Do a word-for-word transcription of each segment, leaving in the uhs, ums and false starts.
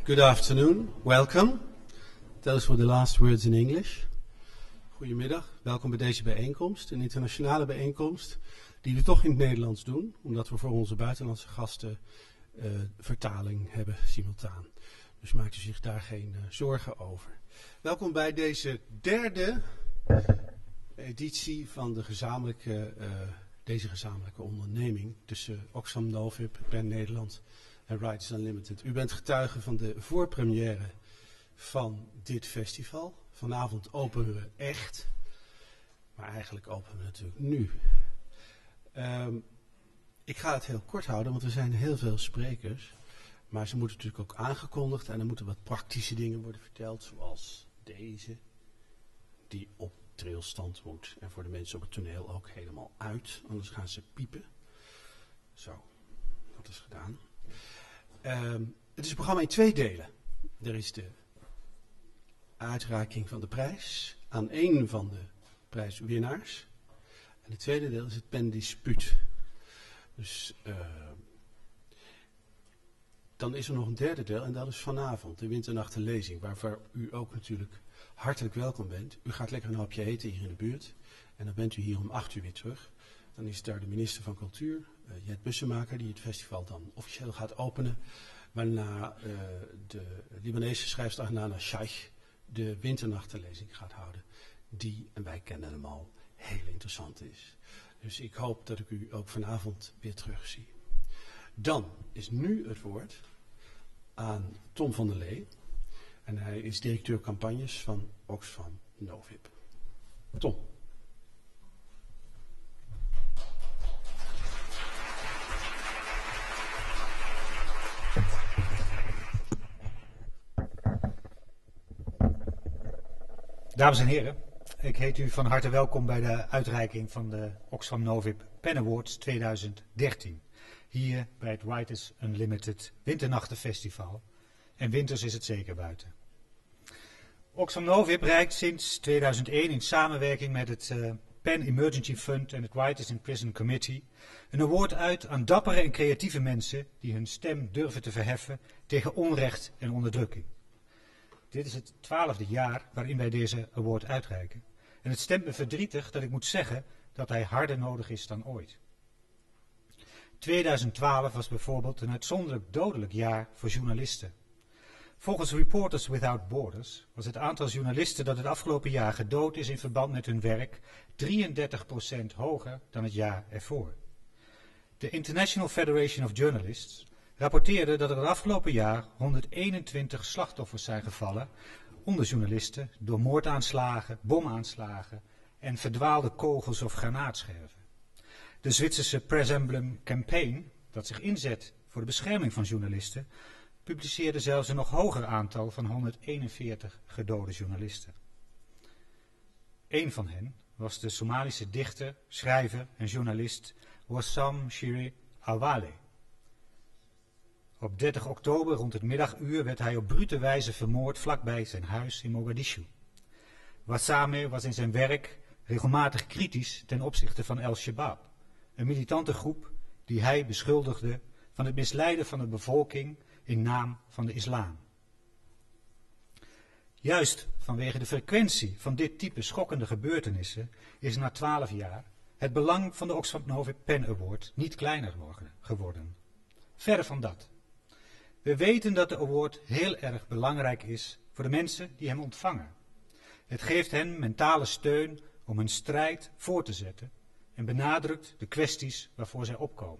Good afternoon, welcome. Those were the last words in English. Goedemiddag, welkom bij deze bijeenkomst, een internationale bijeenkomst die we toch in het Nederlands doen, omdat we voor onze buitenlandse gasten uh, vertaling hebben simultaan. Dus maakt u zich daar geen uh, zorgen over. Welkom bij deze derde editie van de gezamenlijke, uh, deze gezamenlijke onderneming tussen Oxfam Novib, PEN Nederland en Writers Unlimited. U bent getuige van de voorpremière van dit festival. Vanavond openen we echt, maar eigenlijk openen we natuurlijk nu. Um, ik ga het heel kort houden, want er zijn heel veel sprekers. Maar ze moeten natuurlijk ook aangekondigd en er moeten wat praktische dingen worden verteld, zoals deze, die op trilstand moet. En voor de mensen op het toneel ook helemaal uit, anders gaan ze piepen. Zo, dat is gedaan. Um, het is een programma in twee delen. Er is de uitreiking van de prijs aan één van de prijswinnaars. En het tweede deel is het pendispuut. Dus uh, dan is er nog een derde deel en dat is vanavond, de Winternachtenlezing, waarvoor u ook natuurlijk hartelijk welkom bent. U gaat lekker een hapje eten hier in de buurt en dan bent u hier om acht uur weer terug. Dan is daar de minister van Cultuur, uh, Jet Bussemaker, die het festival dan officieel gaat openen. Waarna uh, de Libanese schrijfster Nana Shaikh de Winternachtenlezing gaat houden. Die, en wij kennen hem al, heel interessant is. Dus ik hoop dat ik u ook vanavond weer terugzie. Dan is nu het woord aan Tom van der Lee. En hij is directeur campagnes van Oxfam Novib. Tom. Dames en heren, ik heet u van harte welkom bij de uitreiking van de Oxfam Novib PEN Awards tweeduizend dertien. Hier bij het Writers Unlimited Winternachtenfestival. En winters is het zeker buiten. Oxfam Novib reikt sinds tweeduizend één in samenwerking met het uh, PEN Emergency Fund en het Writers in Prison Committee een award uit aan dappere en creatieve mensen die hun stem durven te verheffen tegen onrecht en onderdrukking. Dit is het twaalfde jaar waarin wij deze award uitreiken. En het stemt me verdrietig dat ik moet zeggen dat hij harder nodig is dan ooit. tweeduizend twaalf was bijvoorbeeld een uitzonderlijk dodelijk jaar voor journalisten. Volgens Reporters Without Borders was het aantal journalisten dat het afgelopen jaar gedood is in verband met hun werk drieëndertig procent hoger dan het jaar ervoor. De International Federation of Journalists rapporteerde dat er het afgelopen jaar honderdeenentwintig slachtoffers zijn gevallen onder journalisten door moordaanslagen, bomaanslagen en verdwaalde kogels of granaatscherven. De Zwitserse Press Emblem Campaign, dat zich inzet voor de bescherming van journalisten, publiceerde zelfs een nog hoger aantal van honderdeenenveertig gedode journalisten. Eén van hen was de Somalische dichter, schrijver en journalist Wassam Shiri Awale. Op dertig oktober rond het middaguur werd hij op brute wijze vermoord vlakbij zijn huis in Mogadishu. Wassame was in zijn werk regelmatig kritisch ten opzichte van Al-Shabaab, een militante groep die hij beschuldigde van het misleiden van de bevolking in naam van de islam. Juist vanwege de frequentie van dit type schokkende gebeurtenissen is na twaalf jaar het belang van de Oxfam Novib PEN Award niet kleiner geworden. Verre van dat. We weten dat de award heel erg belangrijk is voor de mensen die hem ontvangen. Het geeft hen mentale steun om hun strijd voort te zetten en benadrukt de kwesties waarvoor zij opkomen.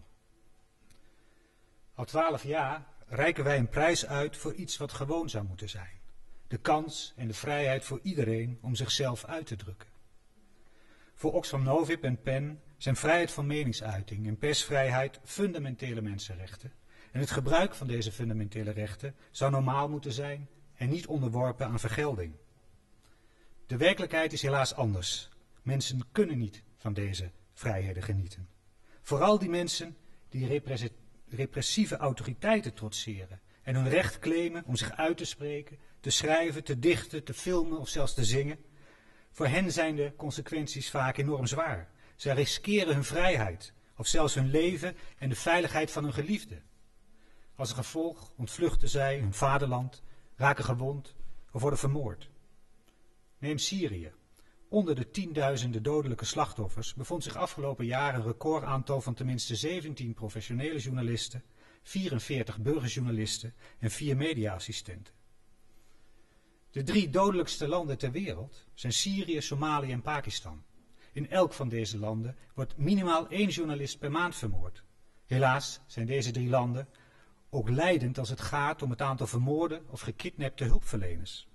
Al twaalf jaar reiken wij een prijs uit voor iets wat gewoon zou moeten zijn. De kans en de vrijheid voor iedereen om zichzelf uit te drukken. Voor Oxfam Novib en PEN zijn vrijheid van meningsuiting en persvrijheid fundamentele mensenrechten. En het gebruik van deze fundamentele rechten zou normaal moeten zijn en niet onderworpen aan vergelding. De werkelijkheid is helaas anders. Mensen kunnen niet van deze vrijheden genieten. Vooral die mensen die repressieve autoriteiten trotseren en hun recht claimen om zich uit te spreken, te schrijven, te dichten, te filmen of zelfs te zingen. Voor hen zijn de consequenties vaak enorm zwaar. Zij riskeren hun vrijheid of zelfs hun leven en de veiligheid van hun geliefden. Als gevolg ontvluchten zij hun vaderland, raken gewond of worden vermoord. Neem Syrië. Onder de tienduizenden dodelijke slachtoffers bevond zich afgelopen jaar een recordaantal van tenminste zeventien professionele journalisten, vierenveertig burgerjournalisten en vier mediaassistenten. De drie dodelijkste landen ter wereld zijn Syrië, Somalië en Pakistan. In elk van deze landen wordt minimaal één journalist per maand vermoord. Helaas zijn deze drie landen ook leidend als het gaat om het aantal vermoorde of gekidnapte hulpverleners.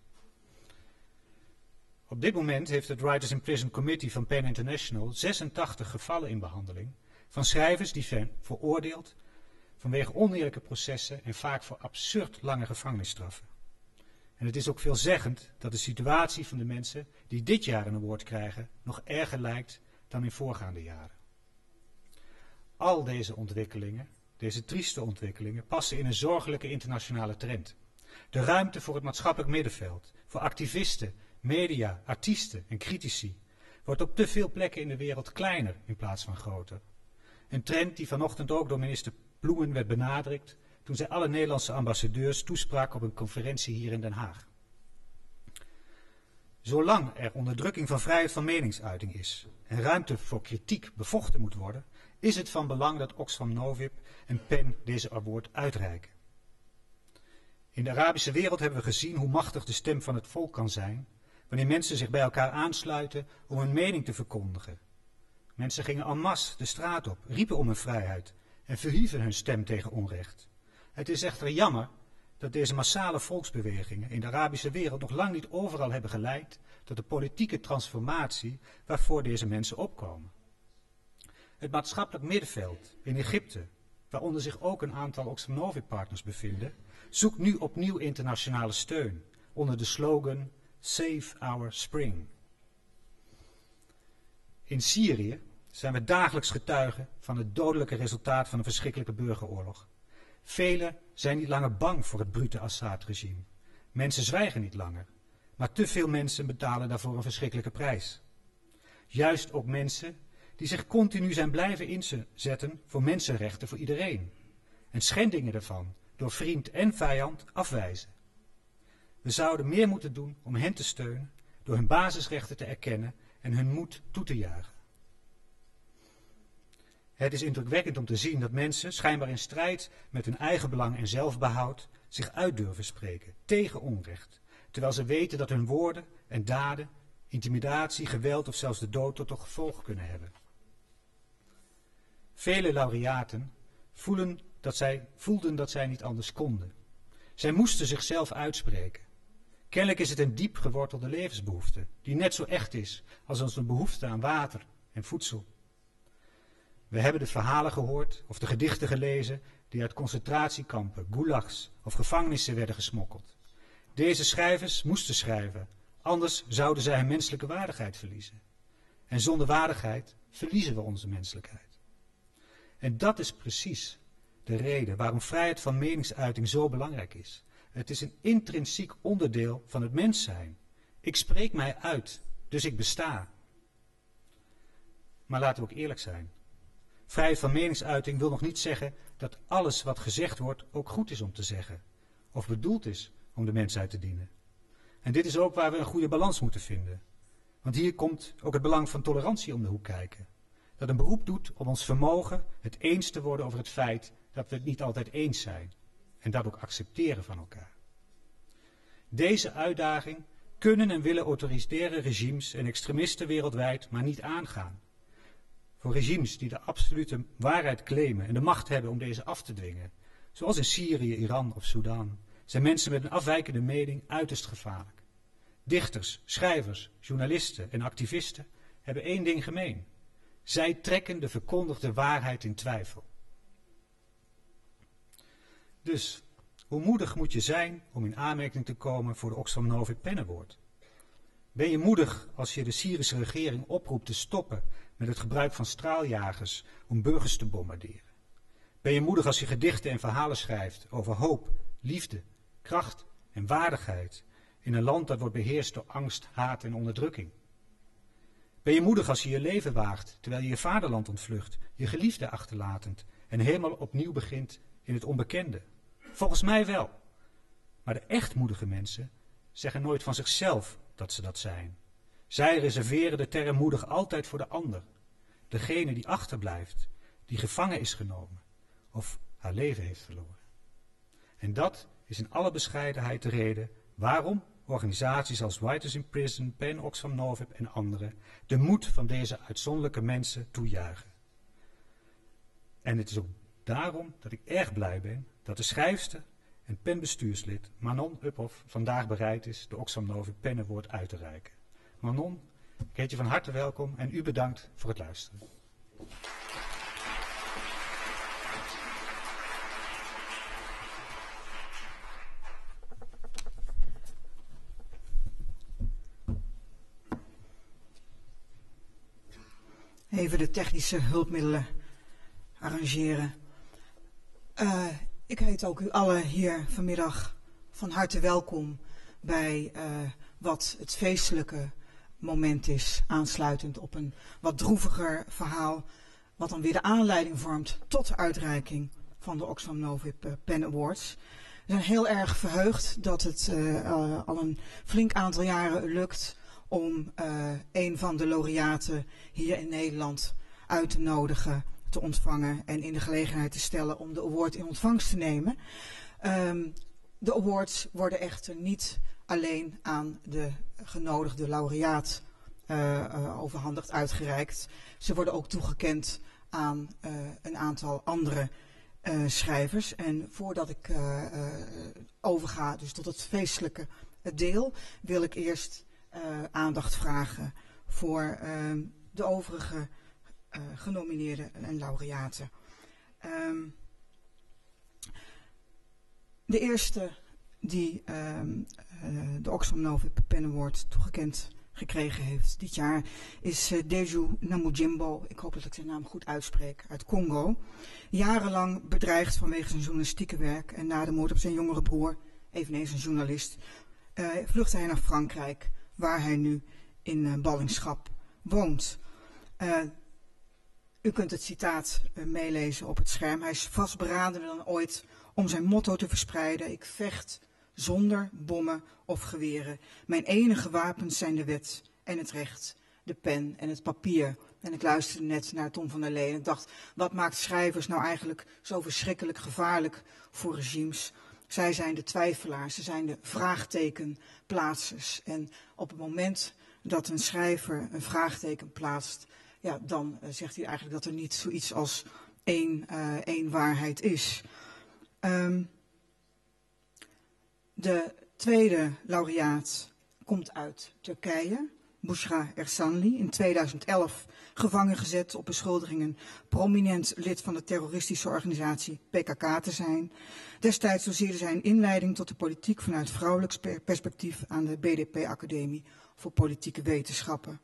Op dit moment heeft het Writers in Prison Committee van PEN International zesentachtig gevallen in behandeling van schrijvers die zijn veroordeeld vanwege oneerlijke processen en vaak voor absurd lange gevangenisstraffen. En het is ook veelzeggend dat de situatie van de mensen die dit jaar een award krijgen nog erger lijkt dan in voorgaande jaren. Al deze ontwikkelingen, deze trieste ontwikkelingen, passen in een zorgelijke internationale trend. De ruimte voor het maatschappelijk middenveld, voor activisten, media, artiesten en critici, wordt op te veel plekken in de wereld kleiner in plaats van groter. Een trend die vanochtend ook door minister Ploemen werd benadrukt toen zij alle Nederlandse ambassadeurs toesprak op een conferentie hier in Den Haag. Zolang er onderdrukking van vrijheid van meningsuiting is en ruimte voor kritiek bevochten moet worden, is het van belang dat Oxfam Novib en PEN deze award uitreiken. In de Arabische wereld hebben we gezien hoe machtig de stem van het volk kan zijn wanneer mensen zich bij elkaar aansluiten om hun mening te verkondigen. Mensen gingen en masse de straat op, riepen om hun vrijheid en verhieven hun stem tegen onrecht. Het is echter jammer dat deze massale volksbewegingen in de Arabische wereld nog lang niet overal hebben geleid tot de politieke transformatie waarvoor deze mensen opkomen. Het maatschappelijk middenveld in Egypte, waaronder zich ook een aantal Oxfam Novib-partners bevinden, zoekt nu opnieuw internationale steun onder de slogan Save Our Spring. In Syrië zijn we dagelijks getuigen van het dodelijke resultaat van een verschrikkelijke burgeroorlog. Velen zijn niet langer bang voor het brute Assad-regime. Mensen zwijgen niet langer, maar te veel mensen betalen daarvoor een verschrikkelijke prijs. Juist ook mensen die zich continu zijn blijven inzetten voor mensenrechten voor iedereen. En schendingen daarvan door vriend en vijand afwijzen. We zouden meer moeten doen om hen te steunen door hun basisrechten te erkennen en hun moed toe te juichen. Het is indrukwekkend om te zien dat mensen, schijnbaar in strijd met hun eigen belang en zelfbehoud, zich uit durven spreken tegen onrecht, terwijl ze weten dat hun woorden en daden intimidatie, geweld of zelfs de dood tot gevolg kunnen hebben. Vele laureaten voelen dat zij, voelden dat zij niet anders konden. Zij moesten zichzelf uitspreken. Kennelijk is het een diep gewortelde levensbehoefte, die net zo echt is als onze behoefte aan water en voedsel. We hebben de verhalen gehoord of de gedichten gelezen die uit concentratiekampen, gulags of gevangenissen werden gesmokkeld. Deze schrijvers moesten schrijven, anders zouden zij hun menselijke waardigheid verliezen. En zonder waardigheid verliezen we onze menselijkheid. En dat is precies de reden waarom vrijheid van meningsuiting zo belangrijk is. Het is een intrinsiek onderdeel van het mens zijn. Ik spreek mij uit, dus ik besta. Maar laten we ook eerlijk zijn. Vrijheid van meningsuiting wil nog niet zeggen dat alles wat gezegd wordt ook goed is om te zeggen. Of bedoeld is om de mensheid te dienen. En dit is ook waar we een goede balans moeten vinden. Want hier komt ook het belang van tolerantie om de hoek kijken. Dat een beroep doet op ons vermogen het eens te worden over het feit dat we het niet altijd eens zijn. En dat ook accepteren van elkaar. Deze uitdaging kunnen en willen autoritaire regimes en extremisten wereldwijd maar niet aangaan. Voor regimes die de absolute waarheid claimen en de macht hebben om deze af te dwingen, zoals in Syrië, Iran of Sudan, zijn mensen met een afwijkende mening uiterst gevaarlijk. Dichters, schrijvers, journalisten en activisten hebben één ding gemeen. Zij trekken de verkondigde waarheid in twijfel. Dus, hoe moedig moet je zijn om in aanmerking te komen voor de Oxfam Novib PEN Award? Ben je moedig als je de Syrische regering oproept te stoppen met het gebruik van straaljagers om burgers te bombarderen? Ben je moedig als je gedichten en verhalen schrijft over hoop, liefde, kracht en waardigheid in een land dat wordt beheerst door angst, haat en onderdrukking? Ben je moedig als je je leven waagt terwijl je je vaderland ontvlucht, je geliefde achterlatend en helemaal opnieuw begint in het onbekende? Volgens mij wel. Maar de echt moedige mensen zeggen nooit van zichzelf dat ze dat zijn. Zij reserveren de term moedig altijd voor de ander. Degene die achterblijft, die gevangen is genomen of haar leven heeft verloren. En dat is in alle bescheidenheid de reden waarom organisaties als Writers in Prison, PEN, Oxfam Novib en anderen de moed van deze uitzonderlijke mensen toejuichen. En het is ook daarom dat ik erg blij ben dat de schrijfster en PEN-bestuurslid Manon Uphoff vandaag bereid is de Oxfam Novib PEN Award uit te reiken. Manon, ik heet je van harte welkom en u bedankt voor het luisteren. Even de technische hulpmiddelen arrangeren. Uh, ik heet ook u allen hier vanmiddag van harte welkom bij uh, wat het feestelijke moment is, aansluitend op een wat droeviger verhaal, wat dan weer de aanleiding vormt tot de uitreiking van de Oxfam Novib uh, PEN Awards. We zijn heel erg verheugd dat het uh, uh, al een flink aantal jaren lukt om uh, een van de laureaten hier in Nederland uit te nodigen, te ontvangen en in de gelegenheid te stellen om de award in ontvangst te nemen. Um, de awards worden echter niet alleen aan de genodigde laureaat uh, uh, overhandigd, uitgereikt. Ze worden ook toegekend aan uh, een aantal andere uh, schrijvers. En voordat ik uh, uh, overga dus tot het feestelijke deel, wil ik eerst uh, aandacht vragen voor uh, de overige uh, genomineerden en laureaten. Um, de eerste die um, uh, de Oxfam Novib PEN Award toegekend gekregen heeft dit jaar is uh, Deju Namujimbo, ik hoop dat ik zijn naam goed uitspreek, uit Congo. Jarenlang bedreigd vanwege zijn journalistieke werk en na de moord op zijn jongere broer, eveneens een journalist, uh, vluchtte hij naar Frankrijk, waar hij nu in uh, ballingschap woont. Uh, u kunt het citaat uh, meelezen op het scherm. Hij is vastberadener dan ooit om zijn motto te verspreiden: ik vecht zonder bommen of geweren. Mijn enige wapens zijn de wet en het recht, de pen en het papier. En ik luisterde net naar Tom van der Lee en ik dacht, wat maakt schrijvers nou eigenlijk zo verschrikkelijk gevaarlijk voor regimes? Zij zijn de twijfelaars, ze zijn de vraagtekenplaatsers. En op het moment dat een schrijver een vraagteken plaatst, ja, dan uh, zegt hij eigenlijk dat er niet zoiets als één, uh, één waarheid is. Um, De tweede laureaat komt uit Turkije, Bushra Ersanli, in tweeduizend elf gevangen gezet op beschuldigingen prominent lid van de terroristische organisatie P K K te zijn. Destijds doseerde zij een inleiding tot de politiek vanuit vrouwelijk perspectief aan de B D P-academie voor politieke wetenschappen.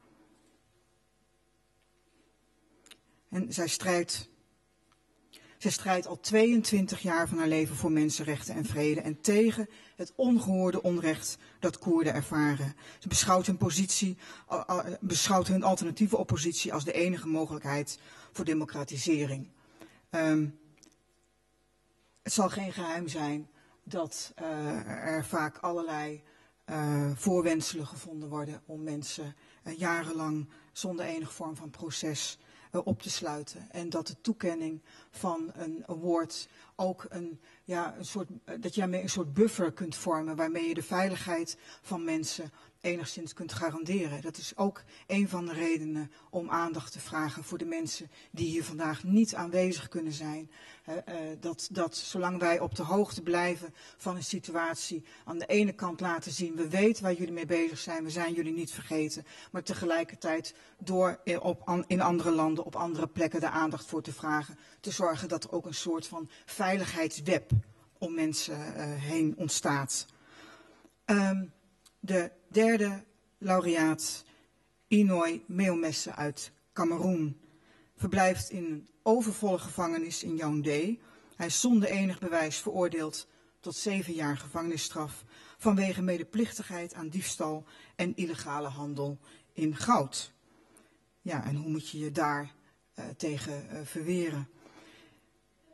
En zij strijdt Zij strijdt al tweeëntwintig jaar van haar leven voor mensenrechten en vrede en tegen het ongehoorde onrecht dat Koerden ervaren. Ze beschouwt hun, positie, beschouwt hun alternatieve oppositie als de enige mogelijkheid voor democratisering. Um, het zal geen geheim zijn dat uh, er vaak allerlei uh, voorwendselen gevonden worden om mensen uh, jarenlang zonder enige vorm van proces op te sluiten. En dat de toekenning van een award ook een, ja, een soort, dat je daarmee een soort buffer kunt vormen waarmee je de veiligheid van mensen enigszins kunt garanderen. Dat is ook een van de redenen om aandacht te vragen voor de mensen die hier vandaag niet aanwezig kunnen zijn. Uh, uh, dat, dat zolang wij op de hoogte blijven van een situatie, aan de ene kant laten zien, we weten waar jullie mee bezig zijn, we zijn jullie niet vergeten, maar tegelijkertijd door in, op, in andere landen, op andere plekken de aandacht voor te vragen, te zorgen dat er ook een soort van veiligheidsweb om mensen uh, heen ontstaat. Um, De derde laureaat, Inoy Meomesse uit Kameroen, verblijft in een overvolle gevangenis in Yaoundé. Hij is zonder enig bewijs veroordeeld tot zeven jaar gevangenisstraf vanwege medeplichtigheid aan diefstal en illegale handel in goud. Ja, en hoe moet je je daar uh, tegen uh, verweren?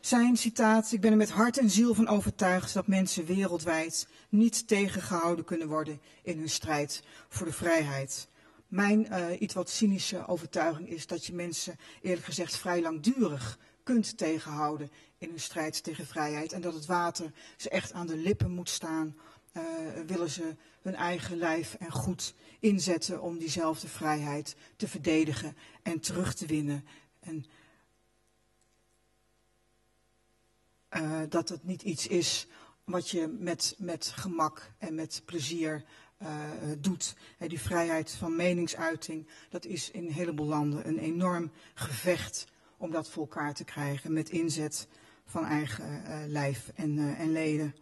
Zijn citaat: ik ben er met hart en ziel van overtuigd dat mensen wereldwijd niet tegengehouden kunnen worden in hun strijd voor de vrijheid. Mijn uh, iets wat cynische overtuiging is dat je mensen eerlijk gezegd vrij langdurig kunt tegenhouden in hun strijd tegen vrijheid. En dat het water ze echt aan de lippen moet staan, uh, willen ze hun eigen lijf en goed inzetten om diezelfde vrijheid te verdedigen en terug te winnen. En uh, dat het niet iets is wat je met, met gemak en met plezier uh, doet. He, die vrijheid van meningsuiting, dat is in een heleboel landen een enorm gevecht om dat voor elkaar te krijgen met inzet van eigen uh, lijf en, uh, en leden.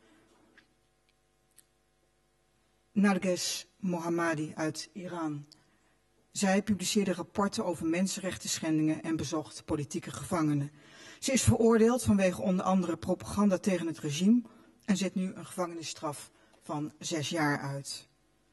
Narges Mohammadi uit Iran. Zij publiceerde rapporten over mensenrechten schendingen en bezocht politieke gevangenen. Ze is veroordeeld vanwege onder andere propaganda tegen het regime en zit nu een gevangenisstraf van zes jaar uit.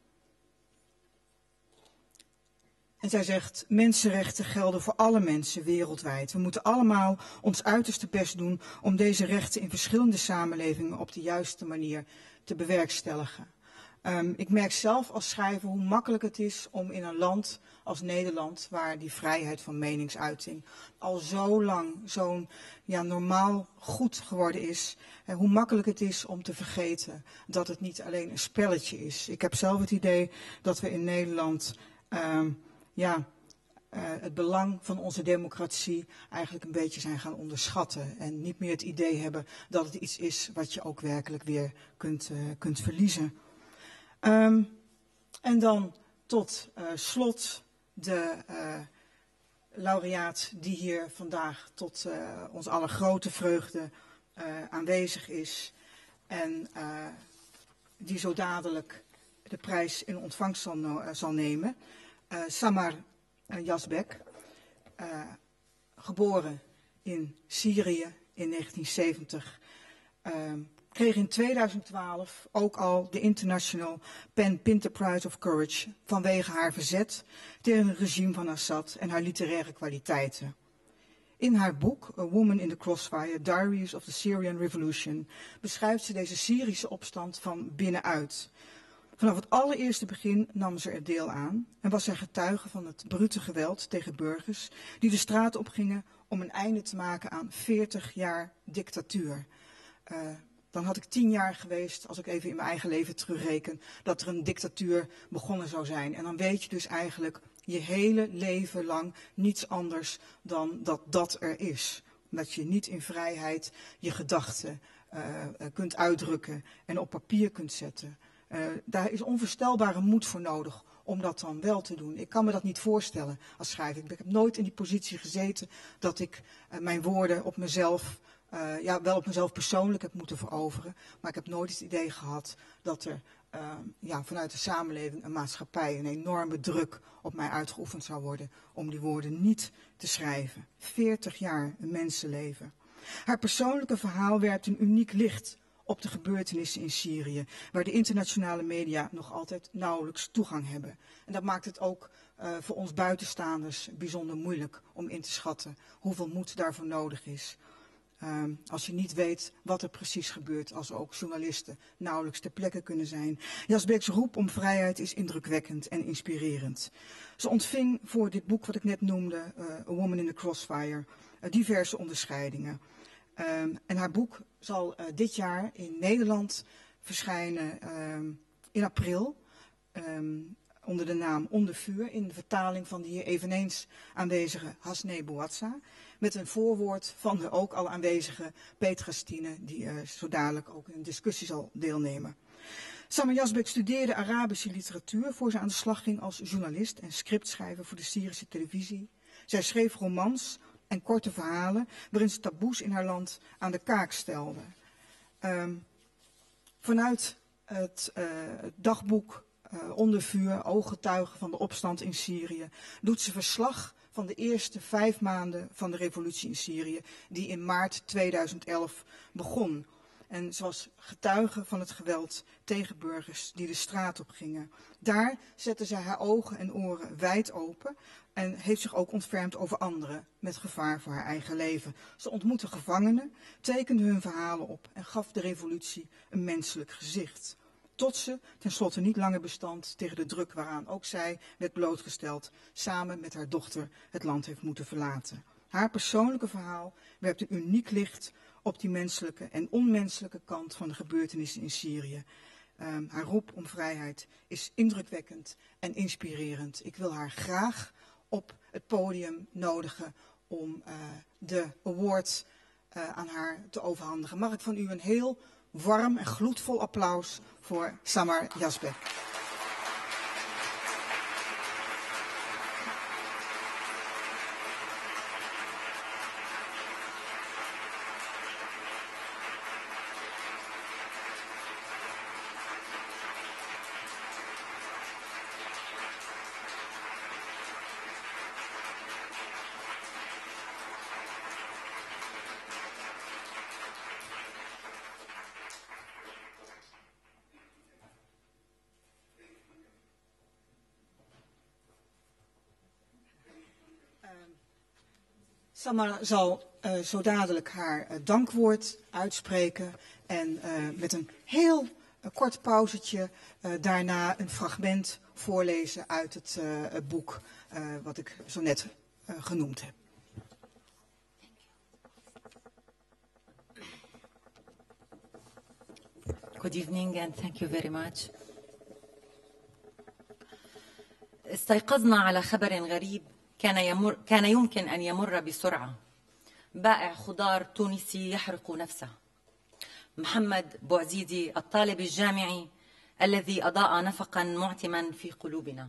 En zij zegt, mensenrechten gelden voor alle mensen wereldwijd. We moeten allemaal ons uiterste best doen om deze rechten in verschillende samenlevingen op de juiste manier te bewerkstelligen. Um, ik merk zelf als schrijver hoe makkelijk het is om in een land als Nederland, waar die vrijheid van meningsuiting al zo lang zo'n ja, normaal goed geworden is, eh, hoe makkelijk het is om te vergeten dat het niet alleen een spelletje is. Ik heb zelf het idee dat we in Nederland um, ja, uh, het belang van onze democratie eigenlijk een beetje zijn gaan onderschatten en niet meer het idee hebben dat het iets is wat je ook werkelijk weer kunt, uh, kunt verliezen. Um, en dan tot uh, slot de uh, laureaat die hier vandaag tot uh, ons aller grote vreugde uh, aanwezig is en uh, die zo dadelijk de prijs in ontvangst zal, uh, zal nemen. Uh, Samar uh, Yazbek, uh, geboren in Syrië in negentien zeventig, uh, kreeg in tweeduizend twaalf ook al de International Pen Pinter Prize of Courage vanwege haar verzet tegen het regime van Assad en haar literaire kwaliteiten. In haar boek A Woman in the Crossfire, Diaries of the Syrian Revolution, beschrijft ze deze Syrische opstand van binnenuit. Vanaf het allereerste begin nam ze er deel aan en was zij getuige van het brute geweld tegen burgers die de straat opgingen om een einde te maken aan veertig jaar dictatuur. Uh, Dan had ik tien jaar geweest, als ik even in mijn eigen leven terugreken, dat er een dictatuur begonnen zou zijn. En dan weet je dus eigenlijk je hele leven lang niets anders dan dat dat er is. Dat je niet in vrijheid je gedachten uh, kunt uitdrukken en op papier kunt zetten. Uh, daar is onvoorstelbare moed voor nodig om dat dan wel te doen. Ik kan me dat niet voorstellen als schrijver. Ik heb nooit in die positie gezeten dat ik uh, mijn woorden op mezelf... Uh, ja, wel op mezelf persoonlijk heb moeten veroveren, maar ik heb nooit het idee gehad dat er uh, ja, vanuit de samenleving, een maatschappij, een enorme druk op mij uitgeoefend zou worden om die woorden niet te schrijven. veertig jaar, een mensenleven. Haar persoonlijke verhaal werpt een uniek licht op de gebeurtenissen in Syrië, waar de internationale media nog altijd nauwelijks toegang hebben. En dat maakt het ook uh, voor ons buitenstaanders bijzonder moeilijk om in te schatten hoeveel moed daarvoor nodig is. Um, als je niet weet wat er precies gebeurt, als ook journalisten nauwelijks ter plekke kunnen zijn. Yazbeks roep om vrijheid is indrukwekkend en inspirerend. Ze ontving voor dit boek wat ik net noemde, uh, A Woman in the Crossfire, uh, diverse onderscheidingen. Um, en haar boek zal uh, dit jaar in Nederland verschijnen um, in april. Um, onder de naam Onder vuur, in de vertaling van de hier eveneens aanwezige Hasne Bouatsa, met een voorwoord van de ook al aanwezige Petra Stine, die uh, zo dadelijk ook in een discussie zal deelnemen. Samar Yazbek studeerde Arabische literatuur voor ze aan de slag ging als journalist en scriptschrijver voor de Syrische televisie. Zij schreef romans en korte verhalen waarin ze taboes in haar land aan de kaak stelde. Um, vanuit het, uh, het dagboek Uh, Onder vuur, ooggetuigen van de opstand in Syrië, doet ze verslag van de eerste vijf maanden van de revolutie in Syrië, die in maart tweeduizend elf begon. En ze was getuige van het geweld tegen burgers die de straat op gingen. Daar zette zij haar ogen en oren wijd open en heeft zich ook ontfermd over anderen met gevaar voor haar eigen leven. Ze ontmoette gevangenen, tekende hun verhalen op en gaf de revolutie een menselijk gezicht. Tot ze tenslotte niet langer bestand tegen de druk waaraan ook zij werd blootgesteld, samen met haar dochter het land heeft moeten verlaten. Haar persoonlijke verhaal werpt een uniek licht op die menselijke en onmenselijke kant van de gebeurtenissen in Syrië. Um, haar roep om vrijheid is indrukwekkend en inspirerend. Ik wil haar graag op het podium nodigen om uh, de award uh, aan haar te overhandigen. Mag ik van u een heel warm en gloedvol applaus voor Samar Yazbek. Samar zal uh, zo dadelijk haar uh, dankwoord uitspreken en uh, met een heel uh, kort pauzetje uh, daarna een fragment voorlezen uit het uh, boek uh, wat ik zo net uh, genoemd heb. Good evening and thank you very much. استيقظنا على خبر غريب كان يمر كان يمكن أن يمر بسرعة. بائع خضار تونسي يحرق نفسه. محمد بوعزيدي الطالب الجامعي الذي أضاء نفقا معتما في قلوبنا.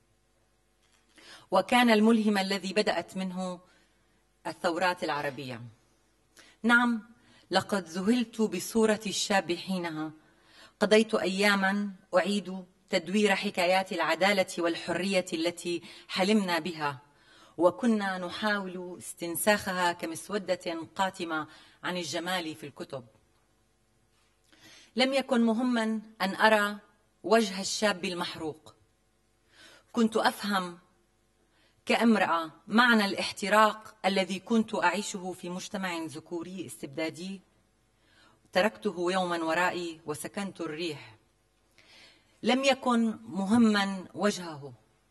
وكان الملهم الذي بدأت منه الثورات العربية. نعم، لقد ذهلت بصورة الشاب حينها. قضيت أياما أعيد تدوير حكايات العدالة والحرية التي حلمنا بها، وكنا نحاول استنساخها كمسودة قاتمة عن الجمال في الكتب. لم يكن مهما أن أرى وجه الشاب المحروق. كنت أفهم كامرأة معنى الاحتراق الذي كنت أعيشه في مجتمع ذكوري استبدادي. تركته يوما ورائي وسكنت الريح. لم يكن مهما وجهه،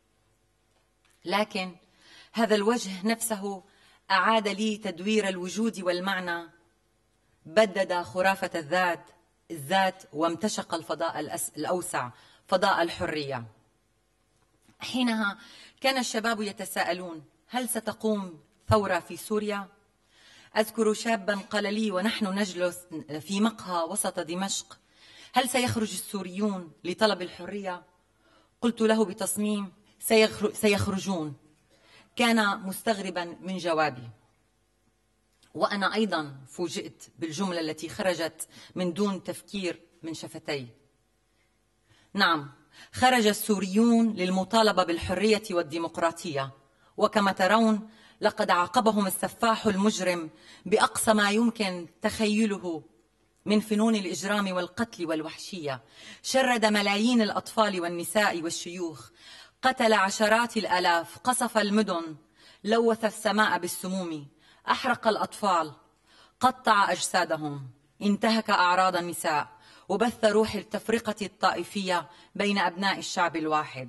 لكن هذا الوجه نفسه أعاد لي تدوير الوجود والمعنى. بدد خرافة الذات الذات وامتشق الفضاء الأوسع، فضاء الحرية. حينها كان الشباب يتساءلون: هل ستقوم ثورة في سوريا؟ أذكر شابا قال لي ونحن نجلس في مقهى وسط دمشق: هل سيخرج السوريون لطلب الحرية؟ قلت له بتصميم: سيخرجون. كان مستغربا من جوابي، وأنا أيضا فوجئت بالجملة التي خرجت من دون تفكير من شفتي. نعم، خرج السوريون للمطالبة بالحرية والديمقراطية، وكما ترون لقد عاقبهم السفاح المجرم بأقصى ما يمكن تخيله من فنون الإجرام والقتل والوحشية. شرد ملايين الأطفال والنساء والشيوخ، قتل عشرات الآلاف، قصف المدن، لوث السماء بالسموم، أحرق الأطفال، قطع أجسادهم، انتهك أعراض النساء، وبث روح التفرقة الطائفية بين أبناء الشعب الواحد.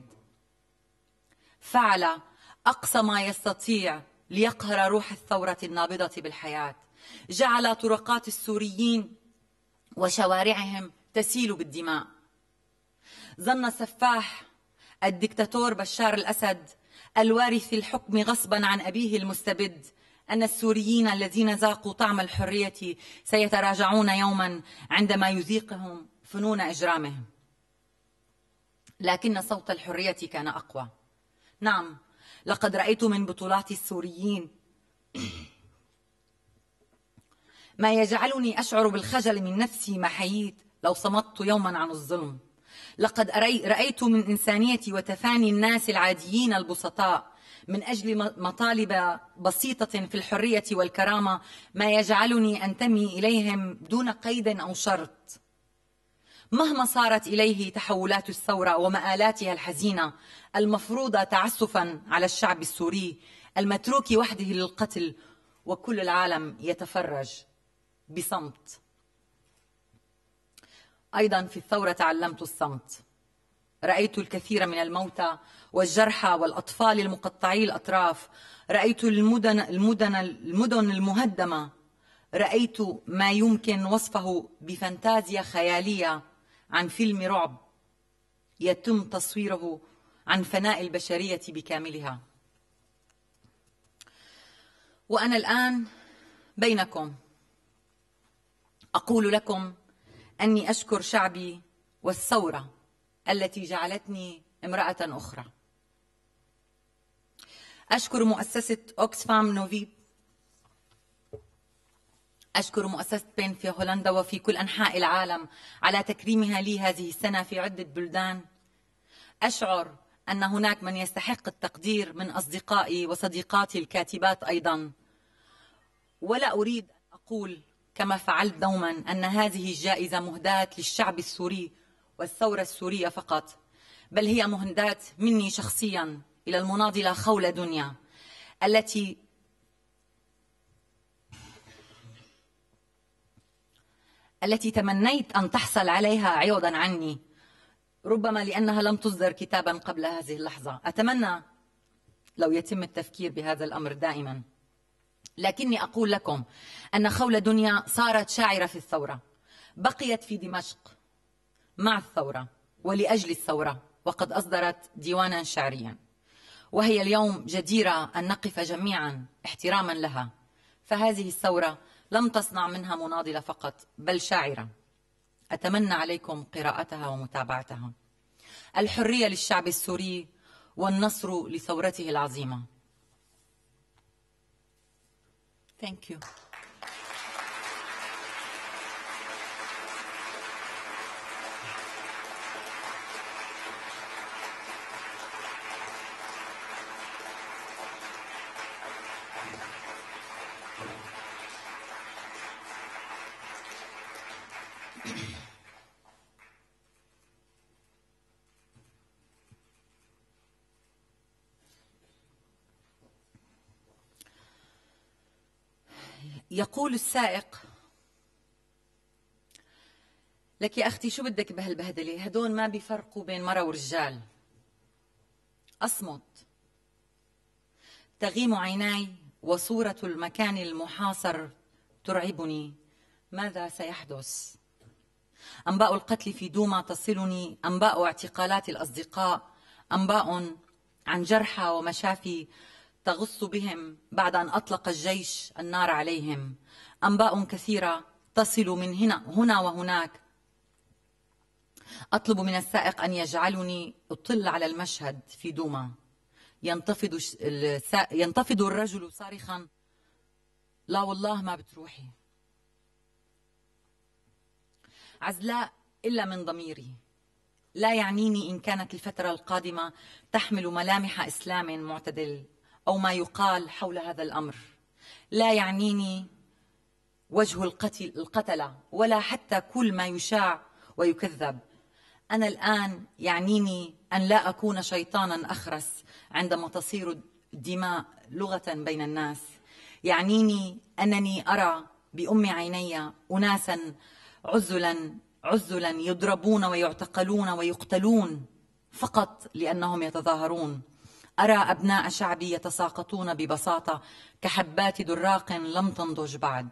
فعل أقصى ما يستطيع ليقهر روح الثورة النابضة بالحياة. جعل طرقات السوريين وشوارعهم تسيل بالدماء. ظن سفاح الدكتاتور بشار الأسد الوارث الحكم غصبا عن أبيه المستبد أن السوريين الذين ذاقوا طعم الحرية سيتراجعون يوما عندما يذيقهم فنون إجرامهم. لكن صوت الحرية كان أقوى. نعم، لقد رأيت من بطولات السوريين ما يجعلني أشعر بالخجل من نفسي ما حييت لو صمت يوما عن الظلم. لقد رأيت من إنسانية وتفاني الناس العاديين البسطاء من أجل مطالب بسيطة في الحرية والكرامة ما يجعلني أنتمي إليهم دون قيد أو شرط. مهما صارت إليه تحولات الثورة ومآلاتها الحزينة المفروضة تعسفا على الشعب السوري المتروك وحده للقتل، وكل العالم يتفرج بصمت. أيضا في الثورة تعلمت الصمت. رأيت الكثير من الموتى والجرحى والأطفال المقطعي الأطراف، رأيت المدن, المدن, المدن المهدمة، رأيت ما يمكن وصفه بفانتازيا خيالية عن فيلم رعب يتم تصويره عن فناء البشرية بكاملها. وأنا الآن بينكم أقول لكم أني أشكر شعبي والثورة التي جعلتني امرأة أخرى. أشكر مؤسسة أوكسفام نوفيب، أشكر مؤسسة بين في هولندا وفي كل أنحاء العالم على تكريمها لي هذه السنة في عدة بلدان. أشعر أن هناك من يستحق التقدير من أصدقائي وصديقاتي الكاتبات أيضا، ولا أريد أن أقول كما فعلت دوما أن هذه الجائزة مهداة للشعب السوري والثورة السورية فقط، بل هي مهداة مني شخصيا إلى المناضلة خولة دنيا التي التي تمنيت أن تحصل عليها عوضا عني، ربما لأنها لم تصدر كتابا قبل هذه اللحظة. أتمنى لو يتم التفكير بهذا الأمر دائما. لكني أقول لكم أن خولة دنيا صارت شاعرة في الثورة، بقيت في دمشق مع الثورة ولأجل الثورة، وقد أصدرت ديوانا شعريا، وهي اليوم جديرة أن نقف جميعا احتراما لها. فهذه الثورة لم تصنع منها مناضلة فقط بل شاعرة. أتمنى عليكم قراءتها ومتابعتها. الحرية للشعب السوري والنصر لثورته العظيمة. Thank you. يقول السائق: لك يا أختي شو بدك بهالبهدلة؟ هدول ما بيفرقوا بين مرة ورجال. أصمت. تغيم عيناي وصورة المكان المحاصر ترعبني. ماذا سيحدث؟ أنباء القتل في دوما تصلني، أنباء اعتقالات الأصدقاء، أنباء عن جرحى ومشافي تغص بهم بعد أن أطلق الجيش النار عليهم، أنباء كثيرة تصل من هنا هنا وهناك. أطلب من السائق أن يجعلني أطل على المشهد في دوما. ينتفض ينتفض الرجل صارخا: لا والله ما بتروحي. عزلاء إلا من ضميري. لا يعنيني إن كانت الفترة القادمة تحمل ملامح إسلام معتدل أو ما يقال حول هذا الأمر. لا يعنيني وجه القتل القتلة ولا حتى كل ما يشاع ويكذب. أنا الآن يعنيني أن لا أكون شيطانا أخرس عندما تصير الدماء لغة بين الناس. يعنيني أنني أرى بأم عيني أناسا عزلا عزلا يضربون ويعتقلون ويقتلون فقط لأنهم يتظاهرون. أرى أبناء شعبي يتساقطون ببساطة كحبات دراق لم تنضج بعد.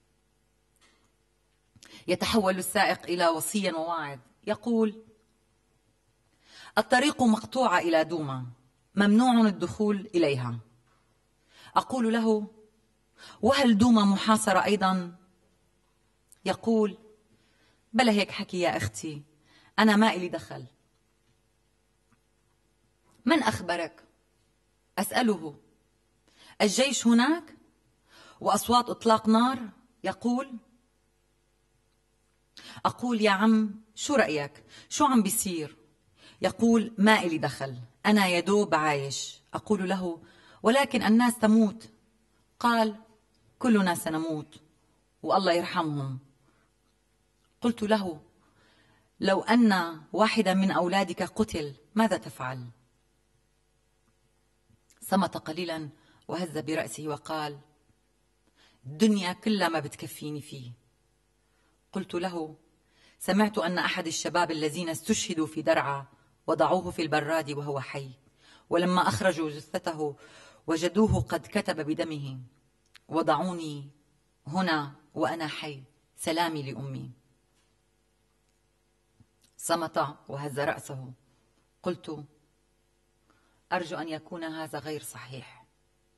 يتحول السائق إلى وصي وواعظ يقول: الطريق مقطوعة إلى دوما، ممنوع الدخول إليها. أقول له: وهل دوما محاصرة أيضا؟ يقول: بلا هيك حكي يا أختي، أنا ما إلي دخل. من أخبرك؟ أسأله. الجيش هناك وأصوات إطلاق نار. يقول: أقول: يا عم شو رأيك؟ شو عم بيصير؟ يقول: ما إلي دخل، أنا يدوب عايش. أقول له: ولكن الناس تموت. قال: كلنا سنموت والله يرحمهم. قلت له: لو أن واحدا من أولادك قتل ماذا تفعل؟ صمت قليلا وهز برأسه وقال: الدنيا كلها ما بتكفيني فيه. قلت له: سمعت أن أحد الشباب الذين استشهدوا في درعا وضعوه في البراد وهو حي، ولما أخرجوا جثته وجدوه قد كتب بدمه: وضعوني هنا وأنا حي، سلامي لأمي. صمت وهز رأسه. قلت: أرجو أن يكون هذا غير صحيح.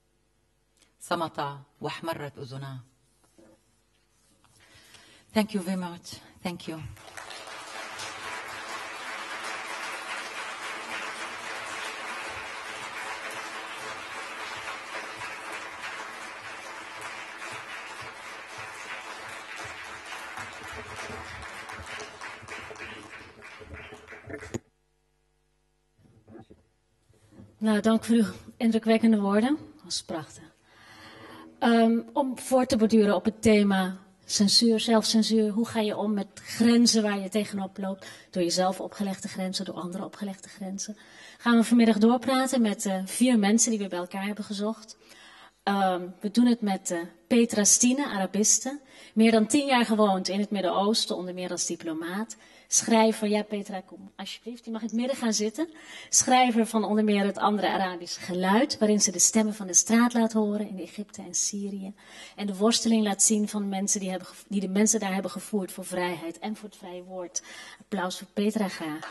صمت واحمرت أذناه. Thank you very much. Thank you. Nou, dank voor uw indrukwekkende woorden. Dat was prachtig. Um, om voor te borduren op het thema censuur, zelfcensuur. Hoe ga je om met grenzen waar je tegenop loopt? Door jezelf opgelegde grenzen, door anderen opgelegde grenzen. Gaan we vanmiddag doorpraten met uh, vier mensen die we bij elkaar hebben gezocht. Um, we doen het met uh, Petra Stine, Arabiste. Meer dan tien jaar gewoond in het Midden-Oosten, onder meer als diplomaat. Schrijver, ja Petra, kom alsjeblieft, je mag in het midden gaan zitten. Schrijver van onder meer het Andere Arabische Geluid, waarin ze de stemmen van de straat laat horen in Egypte en Syrië. En de worsteling laat zien van mensen die, hebben, die de mensen daar hebben gevoerd voor vrijheid en voor het vrije woord. Applaus voor Petra graag.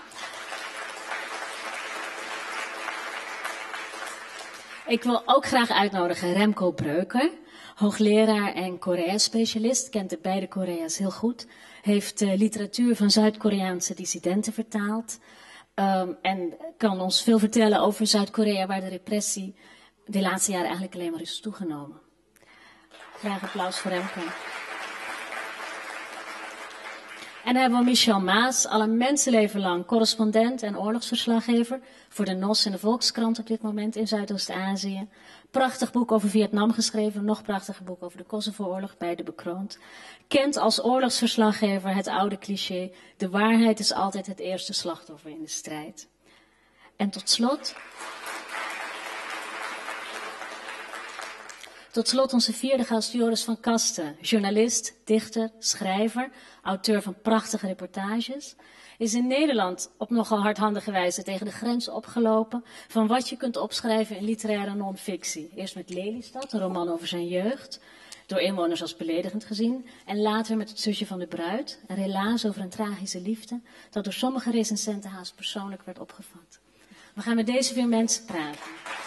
Ik wil ook graag uitnodigen Remco Breuker, hoogleraar en Korea-specialist, kent de beide Korea's heel goed. Heeft uh, literatuur van Zuid-Koreaanse dissidenten vertaald. Um, en kan ons veel vertellen over Zuid-Korea, waar de repressie de laatste jaren eigenlijk alleen maar is toegenomen. Graag applaus voor Remco. En dan hebben we Michel Maas, al een mensenleven lang correspondent en oorlogsverslaggever voor de N O S en de Volkskrant op dit moment in Zuidoost-Azië. Prachtig boek over Vietnam geschreven, nog prachtiger boek over de Kosovo-oorlog, beide bekroond. Kent als oorlogsverslaggever het oude cliché: de waarheid is altijd het eerste slachtoffer in de strijd. En tot slot... Tot slot onze vierde gast Joris van Kasten, journalist, dichter, schrijver, auteur van prachtige reportages. Is in Nederland op nogal hardhandige wijze tegen de grens opgelopen van wat je kunt opschrijven in literaire non-fictie. Eerst met Lelystad, een roman over zijn jeugd, door inwoners als beledigend gezien. En later met Het zusje van de bruid, een relaas over een tragische liefde, dat door sommige recensenten haast persoonlijk werd opgevat. We gaan met deze vier mensen praten.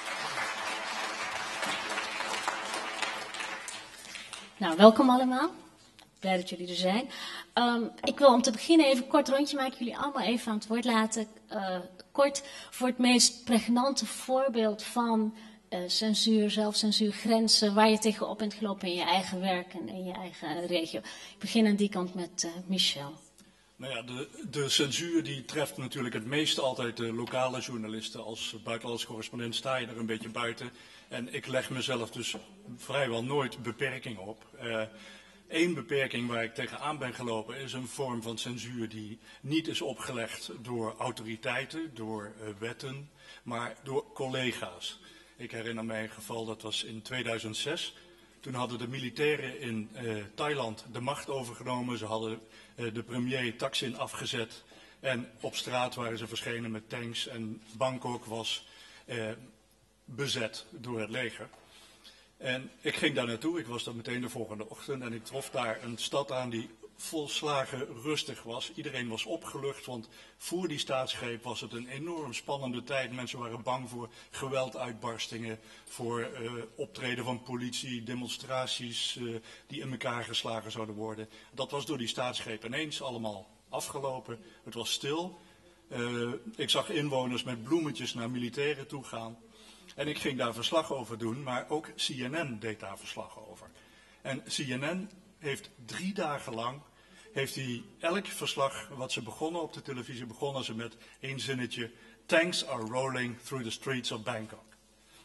Nou, welkom allemaal. Blij dat jullie er zijn. Um, ik wil om te beginnen even een kort rondje maken. Jullie allemaal even aan het woord laten. Uh, kort voor het meest pregnante voorbeeld van uh, censuur, zelfcensuur, grenzen, waar je tegenop bent gelopen in je eigen werk en in je eigen regio. Ik begin aan die kant met uh, Michel. Nou ja, de, de censuur die treft natuurlijk het meest altijd de lokale journalisten. Als buitenlandse correspondent sta je er een beetje buiten. En ik leg mezelf dus vrijwel nooit beperkingen op. Eén uh, beperking waar ik tegenaan ben gelopen is een vorm van censuur die niet is opgelegd door autoriteiten, door uh, wetten, maar door collega's. Ik herinner mij een geval, dat was in tweeduizend zes. Toen hadden de militairen in uh, Thailand de macht overgenomen. Ze hadden uh, de premier Thaksin afgezet. En op straat waren ze verschenen met tanks. En Bangkok was uh, bezet door het leger. En ik ging daar naartoe. Ik was daar meteen de volgende ochtend. En ik trof daar een stad aan die volslagen rustig was. Iedereen was opgelucht, want voor die staatsgreep was het een enorm spannende tijd. Mensen waren bang voor gewelduitbarstingen, voor uh, optreden van politie, demonstraties uh, die in elkaar geslagen zouden worden. Dat was door die staatsgreep ineens allemaal afgelopen. Het was stil. Uh, ik zag inwoners met bloemetjes naar militairen toe gaan. En ik ging daar verslag over doen, maar ook C N N deed daar verslag over. En C N N heeft drie dagen lang, heeft hij elk verslag wat ze begonnen op de televisie, begonnen ze met één zinnetje: Tanks are rolling through the streets of Bangkok.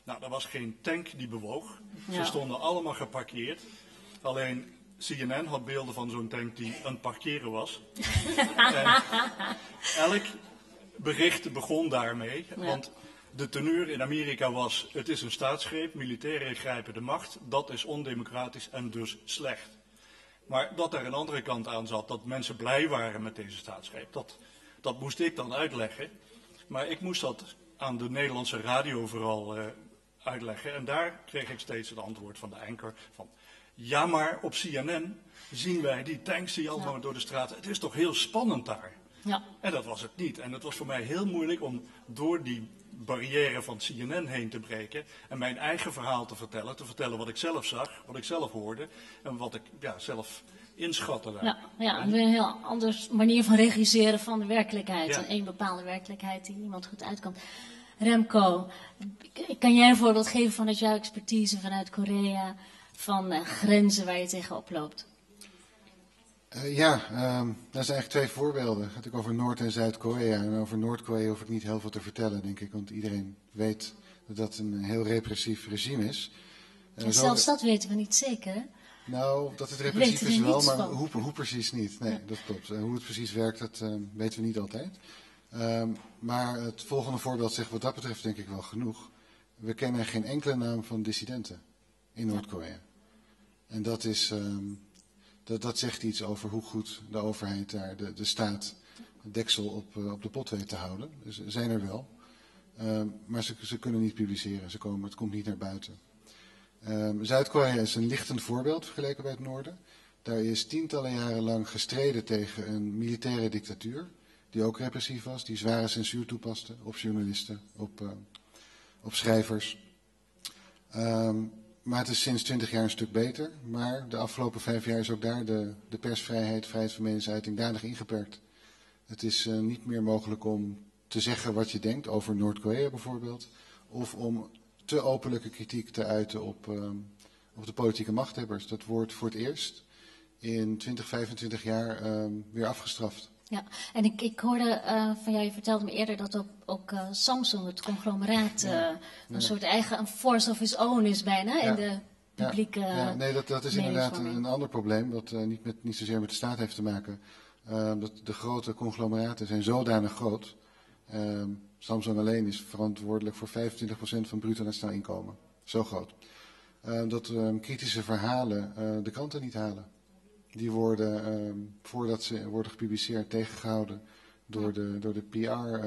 Nou, er was geen tank die bewoog. Ja. Ze stonden allemaal geparkeerd. Alleen C N N had beelden van zo'n tank die aan het parkeren was. En elk bericht begon daarmee. Ja. Want de teneur in Amerika was, het is een staatsgreep, militairen grijpen de macht. Dat is ondemocratisch en dus slecht. Maar dat er een andere kant aan zat, dat mensen blij waren met deze staatsgreep, dat, dat moest ik dan uitleggen. Maar ik moest dat aan de Nederlandse radio vooral uh, uitleggen. En daar kreeg ik steeds het antwoord van de anker van, ja maar op C N N zien wij die tanks die allemaal ja. door de straten, het is toch heel spannend daar. Ja. En dat was het niet. En het was voor mij heel moeilijk om door die barrière van C N N heen te breken en mijn eigen verhaal te vertellen. Te vertellen wat ik zelf zag, wat ik zelf hoorde en wat ik ja, zelf inschatte daar. Ja, ja, een heel andere manier van regisseren van de werkelijkheid. Ja. En één bepaalde werkelijkheid die niemand goed uitkomt. Remco, kan jij een voorbeeld geven vanuit jouw expertise vanuit Korea, van uh, grenzen waar je tegenop loopt? Uh, ja, um, dat zijn eigenlijk twee voorbeelden. Het gaat ook over Noord- en Zuid-Korea. En over Noord-Korea hoef ik niet heel veel te vertellen, denk ik. Want iedereen weet dat dat een heel repressief regime is. Uh, en zo... zelfs dat weten we niet zeker, hè? Nou, dat het repressief is wel, maar van. hoe, hoe precies niet. Nee, ja. Dat klopt. Uh, hoe het precies werkt, dat uh, weten we niet altijd. Um, maar het volgende voorbeeld zegt wat dat betreft denk ik wel genoeg. We kennen geen enkele naam van dissidenten in Noord-Korea. En dat is... Um, Dat, dat zegt iets over hoe goed de overheid daar, de, de staat, het deksel op, uh, op de pot weet te houden. Dus ze zijn er wel. Uh, maar ze, ze kunnen niet publiceren, ze komen, het komt niet naar buiten. Uh, Zuid-Korea is een lichtend voorbeeld vergeleken bij het noorden. Daar is tientallen jaren lang gestreden tegen een militaire dictatuur, die ook repressief was, die zware censuur toepaste op journalisten, op, uh, op schrijvers. Um, Maar het is sinds twintig jaar een stuk beter. Maar de afgelopen vijf jaar is ook daar de, de persvrijheid, vrijheid van meningsuiting danig ingeperkt. Het is uh, niet meer mogelijk om te zeggen wat je denkt over Noord-Korea bijvoorbeeld. Of om te openlijke kritiek te uiten op, uh, op de politieke machthebbers. Dat wordt voor het eerst in twintig, vijfentwintig jaar uh, weer afgestraft. Ja, en ik, ik hoorde uh, van jou, je vertelde me eerder dat ook, ook uh, Samsung, het conglomeraat, uh, ja, een ja. soort eigen een force of its own is bijna ja. in de publieke ja. Ja, nee, dat, dat is inderdaad een, een ander probleem, dat uh, niet, met, niet zozeer met de staat heeft te maken. Uh, dat de grote conglomeraten zijn zodanig groot. Uh, Samsung alleen is verantwoordelijk voor vijfentwintig procent van bruto nationaal inkomen. Zo groot. Uh, dat uh, kritische verhalen uh, de kranten niet halen. Die worden, uh, voordat ze worden gepubliceerd, tegengehouden door de, door de P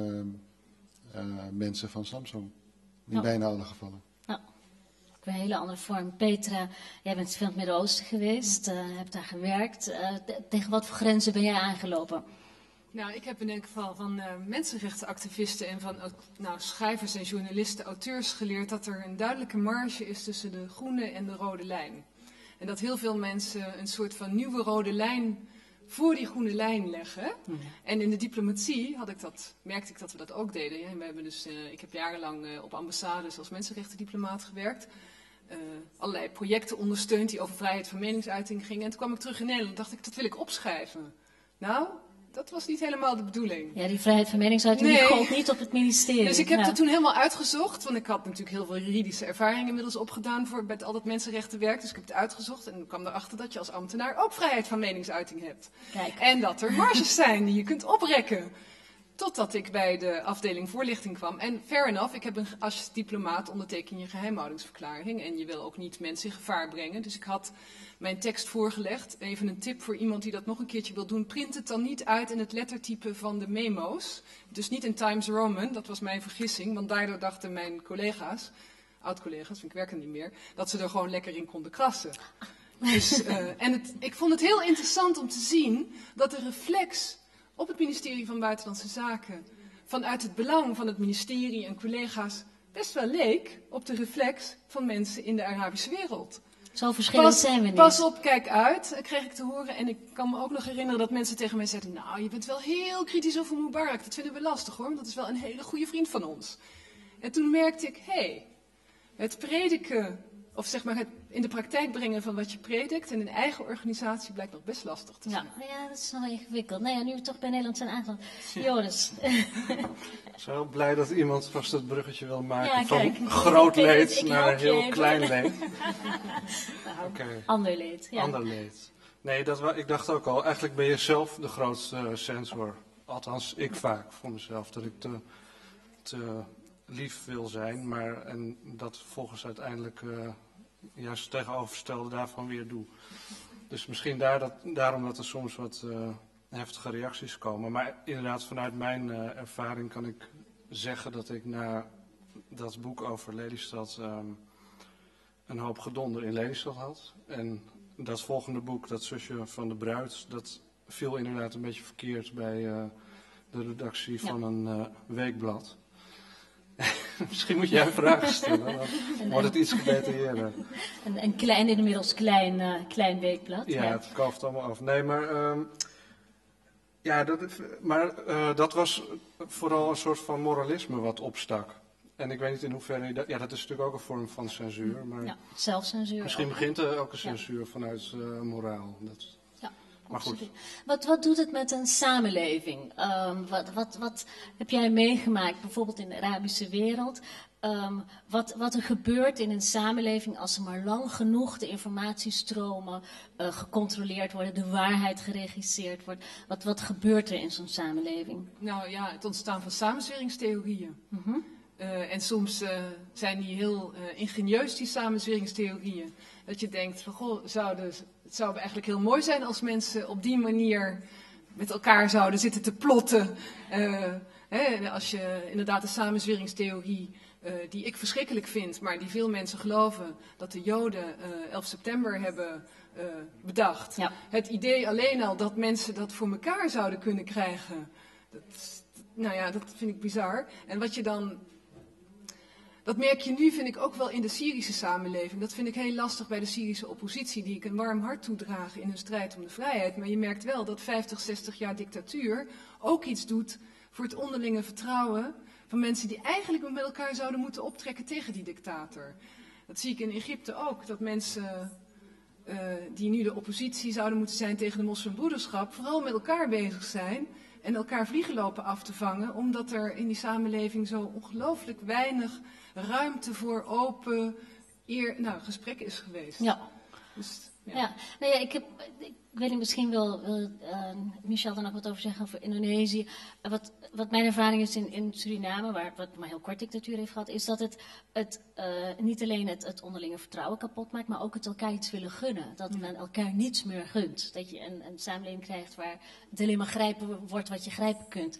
R-mensen uh, uh, van Samsung. In ja. bijna alle gevallen. Ja, op een hele andere vorm. Petra, jij bent veel in het Midden-Oosten geweest, uh, hebt daar gewerkt. Uh, tegen wat voor grenzen ben jij aangelopen? Nou, ik heb in elk geval van uh, mensenrechtenactivisten en van nou, schrijvers en journalisten, auteurs geleerd dat er een duidelijke marge is tussen de groene en de rode lijn. En dat heel veel mensen een soort van nieuwe rode lijn voor die groene lijn leggen. Mm. En in de diplomatie had ik dat, merkte ik dat we dat ook deden. Ja, we hebben dus, uh, ik heb jarenlang uh, op ambassades als mensenrechtendiplomaat gewerkt. Uh, allerlei projecten ondersteund die over vrijheid van meningsuiting gingen. En toen kwam ik terug in Nederland en dacht ik, dat wil ik opschrijven. Nou, dat was niet helemaal de bedoeling. Ja, die vrijheid van meningsuiting nee. die gold niet op het ministerie. Dus ik heb ja. dat toen helemaal uitgezocht. Want ik had natuurlijk heel veel juridische ervaring inmiddels opgedaan voor met al dat mensenrechtenwerk. Dus ik heb het uitgezocht en kwam erachter dat je als ambtenaar ook vrijheid van meningsuiting hebt. Kijk. En dat er marges zijn die je kunt oprekken. Totdat ik bij de afdeling voorlichting kwam. En fair enough, ik heb een, als diplomaat onderteken je geheimhoudingsverklaring. En je wil ook niet mensen in gevaar brengen. Dus ik had mijn tekst voorgelegd. Even een tip voor iemand die dat nog een keertje wil doen. Print het dan niet uit in het lettertype van de memo's. Dus niet in Times Roman, dat was mijn vergissing. Want daardoor dachten mijn collega's, oud-collega's, ik werk er niet meer, dat ze er gewoon lekker in konden krassen. Dus, uh, en het, ik vond het heel interessant om te zien dat de reflex op het ministerie van Buitenlandse Zaken, vanuit het belang van het ministerie en collega's, best wel leek op de reflex van mensen in de Arabische wereld. Zo verschillend pas, zijn we niet. Pas op, kijk uit, kreeg ik te horen. En ik kan me ook nog herinneren dat mensen tegen mij zeiden, nou, je bent wel heel kritisch over Mubarak. Dat vinden we lastig hoor, want dat is wel een hele goede vriend van ons. En toen merkte ik, hé, hey, het prediken, of zeg maar het in de praktijk brengen van wat je predikt en een eigen organisatie blijkt nog best lastig te Ja, zijn. ja, dat is nog wel ingewikkeld. Nou ja, nu we toch bij Nederland zijn aangeland. Joris. Ik ben heel blij dat iemand vast het bruggetje wil maken Ja, van kijk. groot Ik- leed ik naar help je heel even. klein leed. Nou, Oké. ander leed. Ja. Ander leed. Nee, dat wa- ik dacht ook al, eigenlijk ben je zelf de grootste uh, censor. Althans, ik vaak voor mezelf, dat ik te, te lief wil zijn, maar en dat volgens uiteindelijk uh, juist het tegenovergestelde daarvan weer doe. Dus misschien daar dat, daarom dat er soms wat uh, heftige reacties komen. Maar inderdaad, vanuit mijn uh, ervaring kan ik zeggen dat ik na dat boek over Lelystad um, een hoop gedonder in Lelystad had. En dat volgende boek, dat Zusje van de Bruid, dat viel inderdaad een beetje verkeerd bij uh, de redactie van ja. een uh, weekblad. Misschien moet jij een vraag stellen, dan wordt het iets gedetailleerder. Een, een klein, inmiddels klein, uh, klein weekblad. Ja, ja, het kooft allemaal af. Nee, maar, um, ja, dat, maar uh, dat was vooral een soort van moralisme wat opstak. En ik weet niet in hoeverre, dat, ja, dat is natuurlijk ook een vorm van censuur. Maar ja, zelfcensuur. Misschien ook. begint er ook een censuur ja. vanuit uh, moraal. Dat, ja. Maar goed. Wat, wat doet het met een samenleving? Um, wat, wat, wat heb jij meegemaakt, bijvoorbeeld in de Arabische wereld? Um, wat, wat er gebeurt in een samenleving als er maar lang genoeg de informatiestromen uh, gecontroleerd worden, de waarheid geregisseerd wordt. Wat, wat gebeurt er in zo'n samenleving? Nou ja, het ontstaan van samenzweringstheorieën. Mm-hmm. Uh, en soms uh, zijn die heel uh, ingenieus, die samenzweringstheorieën. Dat je denkt van, goh, zouden, het zou eigenlijk heel mooi zijn als mensen op die manier met elkaar zouden zitten te plotten. Uh, hè, als je inderdaad de samenzweringstheorie, uh, die ik verschrikkelijk vind, maar die veel mensen geloven, dat de Joden uh, elf september hebben uh, bedacht. Ja. Het idee alleen al dat mensen dat voor elkaar zouden kunnen krijgen, dat, nou ja, dat vind ik bizar. En wat je dan... Dat merk je nu, vind ik, ook wel in de Syrische samenleving. Dat vind ik heel lastig bij de Syrische oppositie, die ik een warm hart toedraag in hun strijd om de vrijheid. Maar je merkt wel dat vijftig, zestig jaar dictatuur ook iets doet voor het onderlinge vertrouwen van mensen die eigenlijk met elkaar zouden moeten optrekken tegen die dictator. Dat zie ik in Egypte ook, dat mensen uh, die nu de oppositie zouden moeten zijn tegen de moslimbroederschap, vooral met elkaar bezig zijn en elkaar vliegen lopen af te vangen, omdat er in die samenleving zo ongelooflijk weinig ruimte voor open eer, nou, gesprek is geweest. Ja. Dus, ja. ja. Nou ja, ik heb, ik weet niet, misschien wil, wil uh, Michel er nog wat over zeggen over Indonesië. Uh, wat, wat mijn ervaring is in, in Suriname, waar wat maar heel kort dictatuur heeft gehad, is dat het, het uh, niet alleen het, het onderlinge vertrouwen kapot maakt, maar ook het elkaar iets willen gunnen. Dat men elkaar niets meer gunt. Dat je een, een samenleving krijgt waar het alleen maar grijpen wordt wat je grijpen kunt.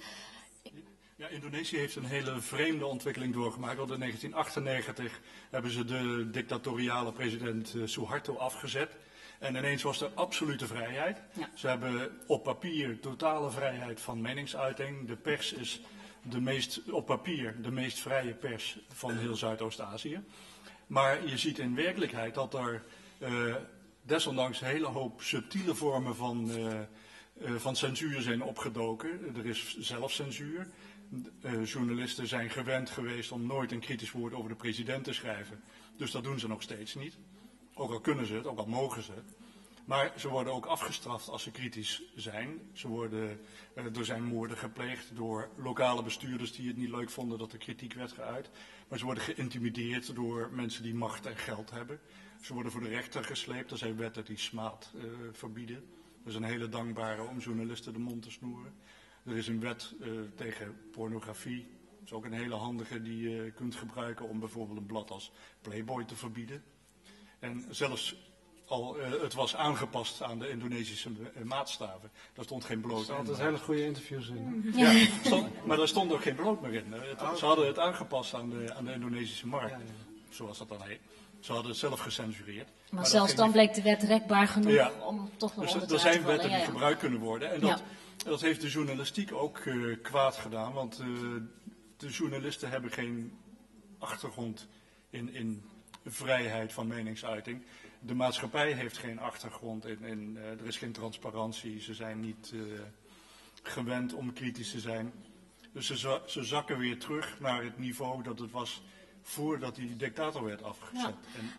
Ja, Indonesië heeft een hele vreemde ontwikkeling doorgemaakt. Want in negentien achtennegentig hebben ze de dictatoriale president uh, Suharto afgezet. En ineens was er absolute vrijheid. Ja. Ze hebben op papier totale vrijheid van meningsuiting. De pers is de meest, op papier de meest vrije pers van heel Zuidoost-Azië. Maar je ziet in werkelijkheid dat er uh, desondanks een hele hoop subtiele vormen van, uh, uh, van censuur zijn opgedoken. Er is zelfcensuur. Uh, journalisten zijn gewend geweest om nooit een kritisch woord over de president te schrijven. Dus dat doen ze nog steeds niet. Ook al kunnen ze het, ook al mogen ze het. Maar ze worden ook afgestraft als ze kritisch zijn. Ze worden, uh, er zijn moorden gepleegd door lokale bestuurders die het niet leuk vonden dat er kritiek werd geuit. Maar ze worden geïntimideerd door mensen die macht en geld hebben. Ze worden voor de rechter gesleept. Er zijn wetten die smaad uh, verbieden. Dat is een hele dankbare om journalisten de mond te snoeren. Er is een wet uh, tegen pornografie. Dat is ook een hele handige die je kunt gebruiken om bijvoorbeeld een blad als Playboy te verbieden. En zelfs al uh, het was aangepast aan de Indonesische uh, maatstaven. Daar stond geen bloot in. Er staan altijd hele goede interviews in. Ja, ja stond, maar daar stond ook geen bloot meer in. Het, ze hadden het aangepast aan de, aan de Indonesische markt. Ja, ja. Zoals dat dan heet. Ze hadden het zelf gecensureerd. Maar, maar zelfs dan bleek de wet rekbaar genoeg ja. om toch nog dus onder te er zijn vallen. wetten die ja, ja. gebruikt kunnen worden. En dat, ja. dat heeft de journalistiek ook uh, kwaad gedaan. Want uh, de journalisten hebben geen achtergrond in, in vrijheid van meningsuiting. De maatschappij heeft geen achtergrond in, in uh, er is geen transparantie. Ze zijn niet uh, gewend om kritisch te zijn. Dus ze, ze zakken weer terug naar het niveau dat het was voordat die dictator werd afgezet. Ja. En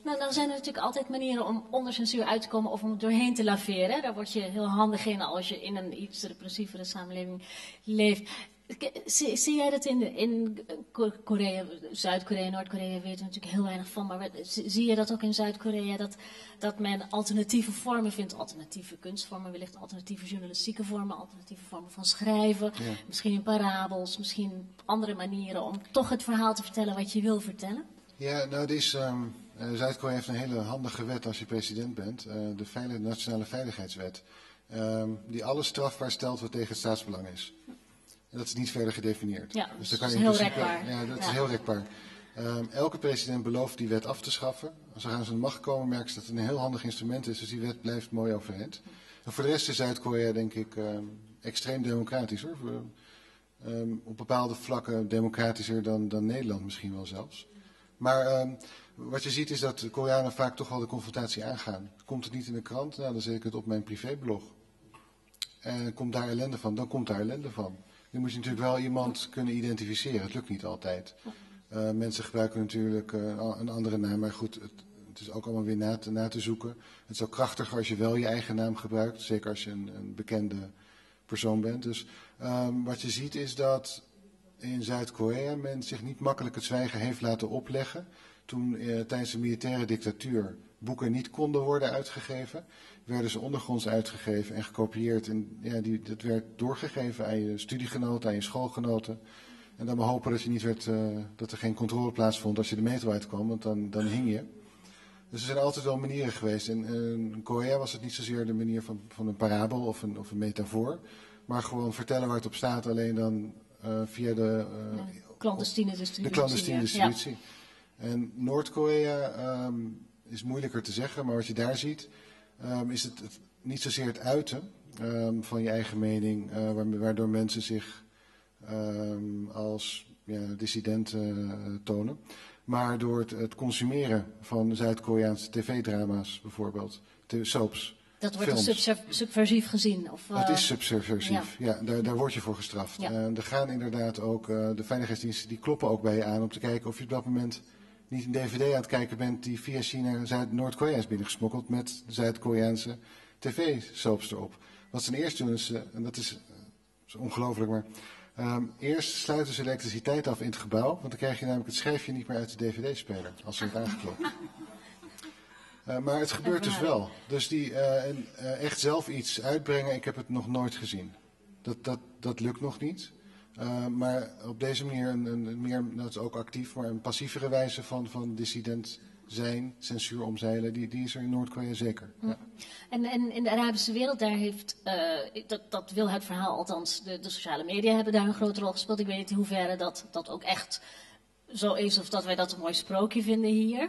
Nou, dan zijn er natuurlijk altijd manieren om onder censuur uit te komen of om er doorheen te laveren. Daar word je heel handig in als je in een iets repressievere samenleving leeft. Zie, zie jij dat in, in Korea, Zuid-Korea, Noord-Korea weet er natuurlijk heel weinig van, maar zie je dat ook in Zuid-Korea, dat, dat men alternatieve vormen vindt, alternatieve kunstvormen, wellicht alternatieve journalistieke vormen, alternatieve vormen van schrijven, ja. Misschien in parabels, misschien andere manieren om toch het verhaal te vertellen wat je wil vertellen? Ja, nou, is, um, uh, Zuid-Korea heeft een hele handige wet als je president bent, uh, de veilig, Nationale Veiligheidswet, um, die alles strafbaar stelt wat tegen het staatsbelang is. En dat is niet verder gedefinieerd. Ja, dus dan dat kan is je heel principe, rekbaar. Ja, dat ja. is heel rekbaar. Um, elke president belooft die wet af te schaffen. Als ze aan zijn macht komen, merken ze dat het een heel handig instrument is. Dus die wet blijft mooi overeind. En voor de rest is Zuid-Korea, denk ik, um, extreem democratisch, hoor. Um, op bepaalde vlakken democratischer dan, dan Nederland misschien wel zelfs. Maar um, wat je ziet is dat de Koreanen vaak toch wel de confrontatie aangaan. Komt het niet in de krant? Nou, dan zet ik het op mijn privéblog. En komt daar ellende van? Dan komt daar ellende van. Nu moet je natuurlijk wel iemand kunnen identificeren. Het lukt niet altijd. Uh, mensen gebruiken natuurlijk uh, een andere naam. Maar goed, het, het is ook allemaal weer na te, na te zoeken. Het is ook krachtiger als je wel je eigen naam gebruikt. Zeker als je een, een bekende persoon bent. Dus um, wat je ziet is dat in Zuid-Korea men zich niet makkelijk het zwijgen heeft laten opleggen. Toen uh, tijdens de militaire dictatuur boeken niet konden worden uitgegeven, werden ze ondergronds uitgegeven en gekopieerd. En ja, die, dat werd doorgegeven aan je studiegenoten, aan je schoolgenoten. En dan maar hopen dat, je niet werd, uh, dat er geen controle plaatsvond als je de metro uitkwam, want dan, dan hing je. Dus er zijn altijd wel manieren geweest. En uh, in Korea was het niet zozeer de manier van, van een parabel of een, of een metafoor, maar gewoon vertellen waar het op staat, alleen dan uh, via de, uh, ja, clandestine distributie. De clandestine distributie. Ja. En Noord-Korea um, is moeilijker te zeggen, maar wat je daar ziet, um, is het, het niet zozeer het uiten um, van je eigen mening, uh, waardoor mensen zich um, als ja, dissidenten uh, tonen, maar door het, het consumeren van Zuid-Koreaanse tv-drama's bijvoorbeeld, soaps. Dat wordt films. als subver- subversief gezien? Of, uh... Het is subversief, ja, ja daar, daar word je voor gestraft. Ja. Uh, er gaan inderdaad ook, uh, de veiligheidsdiensten die kloppen ook bij je aan om te kijken of je op dat moment niet een dvd aan het kijken bent die via China Zuid- Noord-Korea is binnengesmokkeld met Zuid-Koreaanse tv-soaps erop. Wat ze eerst doen is, uh, en dat is, uh, is ongelooflijk, maar um, eerst sluiten ze elektriciteit af in het gebouw, want dan krijg je namelijk het schijfje niet meer uit de dvd-speler als ze het aangeklopt. Uh, maar het gebeurt dus wel. Dus die uh, en, uh, echt zelf iets uitbrengen, ik heb het nog nooit gezien. Dat, dat, dat lukt nog niet. Uh, maar op deze manier, een, een meer, dat is ook actief, maar een passievere wijze van, van dissident zijn, censuur omzeilen, die, die is er in Noord-Korea zeker. Hm. Ja. En, en in de Arabische wereld, daar heeft, uh, dat, dat wil het verhaal, althans de, de sociale media hebben daar een grote rol gespeeld. Ik weet niet in hoeverre dat, dat ook echt zo is of dat wij dat een mooi sprookje vinden hier.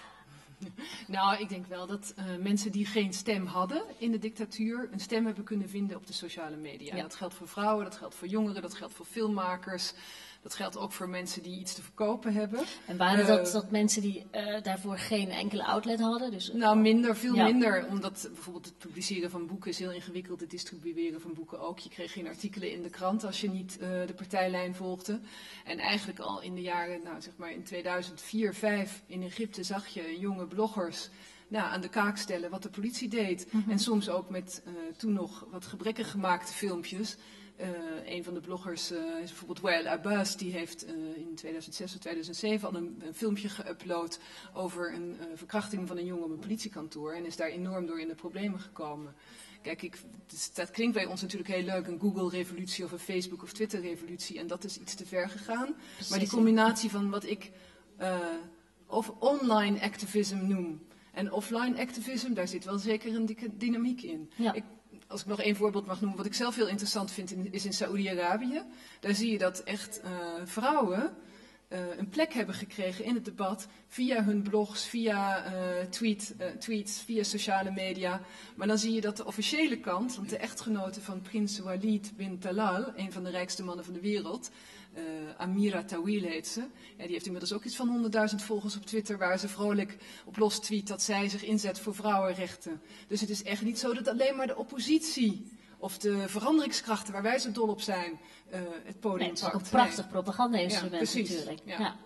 Nou, ik denk wel dat uh, mensen die geen stem hadden in de dictatuur een stem hebben kunnen vinden op de sociale media. Ja. Dat geldt voor vrouwen, dat geldt voor jongeren, dat geldt voor filmmakers. Dat geldt ook voor mensen die iets te verkopen hebben. En waren uh, dat, dat mensen die uh, daarvoor geen enkele outlet hadden? Dus, nou, minder, veel ja. minder. Omdat bijvoorbeeld het publiceren van boeken is heel ingewikkeld. Het distribueren van boeken ook. Je kreeg geen artikelen in de krant als je niet uh, de partijlijn volgde. En eigenlijk al in de jaren, nou zeg maar in tweeduizend vier, vijf in Egypte zag je jonge bloggers nou, aan de kaak stellen wat de politie deed. Mm-hmm. En soms ook met uh, toen nog wat gebrekkig gemaakte filmpjes. Uh, een van de bloggers uh, is bijvoorbeeld Wael Abbas, die heeft uh, in tweeduizend zes of tweeduizend zeven al een, een filmpje geüpload over een uh, verkrachting van een jongen op een politiekantoor en is daar enorm door in de problemen gekomen. Kijk, ik, dus dat klinkt bij ons natuurlijk heel leuk, een Google-revolutie of een Facebook- of Twitter-revolutie en dat is iets te ver gegaan. Precies. Maar die combinatie van wat ik uh, of online activism noem en offline activism, daar zit wel zeker een dikke dynamiek in. Ja. Ik, Als ik nog één voorbeeld mag noemen, wat ik zelf heel interessant vind, in, is in Saoedi-Arabië. Daar zie je dat echt uh, vrouwen uh, een plek hebben gekregen in het debat via hun blogs, via uh, tweet, uh, tweets, via sociale media. Maar dan zie je dat de officiële kant, want de echtgenote van prins Walid bin Talal, een van de rijkste mannen van de wereld, Uh, Amira Tawil heet ze. Ja, die heeft inmiddels ook iets van honderdduizend volgers op Twitter waar ze vrolijk op los tweet dat zij zich inzet voor vrouwenrechten. Dus het is echt niet zo dat alleen maar de oppositie of de veranderingskrachten waar wij zo dol op zijn uh, het podium nee, het is ook pakt. een prachtig nee. propaganda-instrument ja, natuurlijk. Ja. Ja.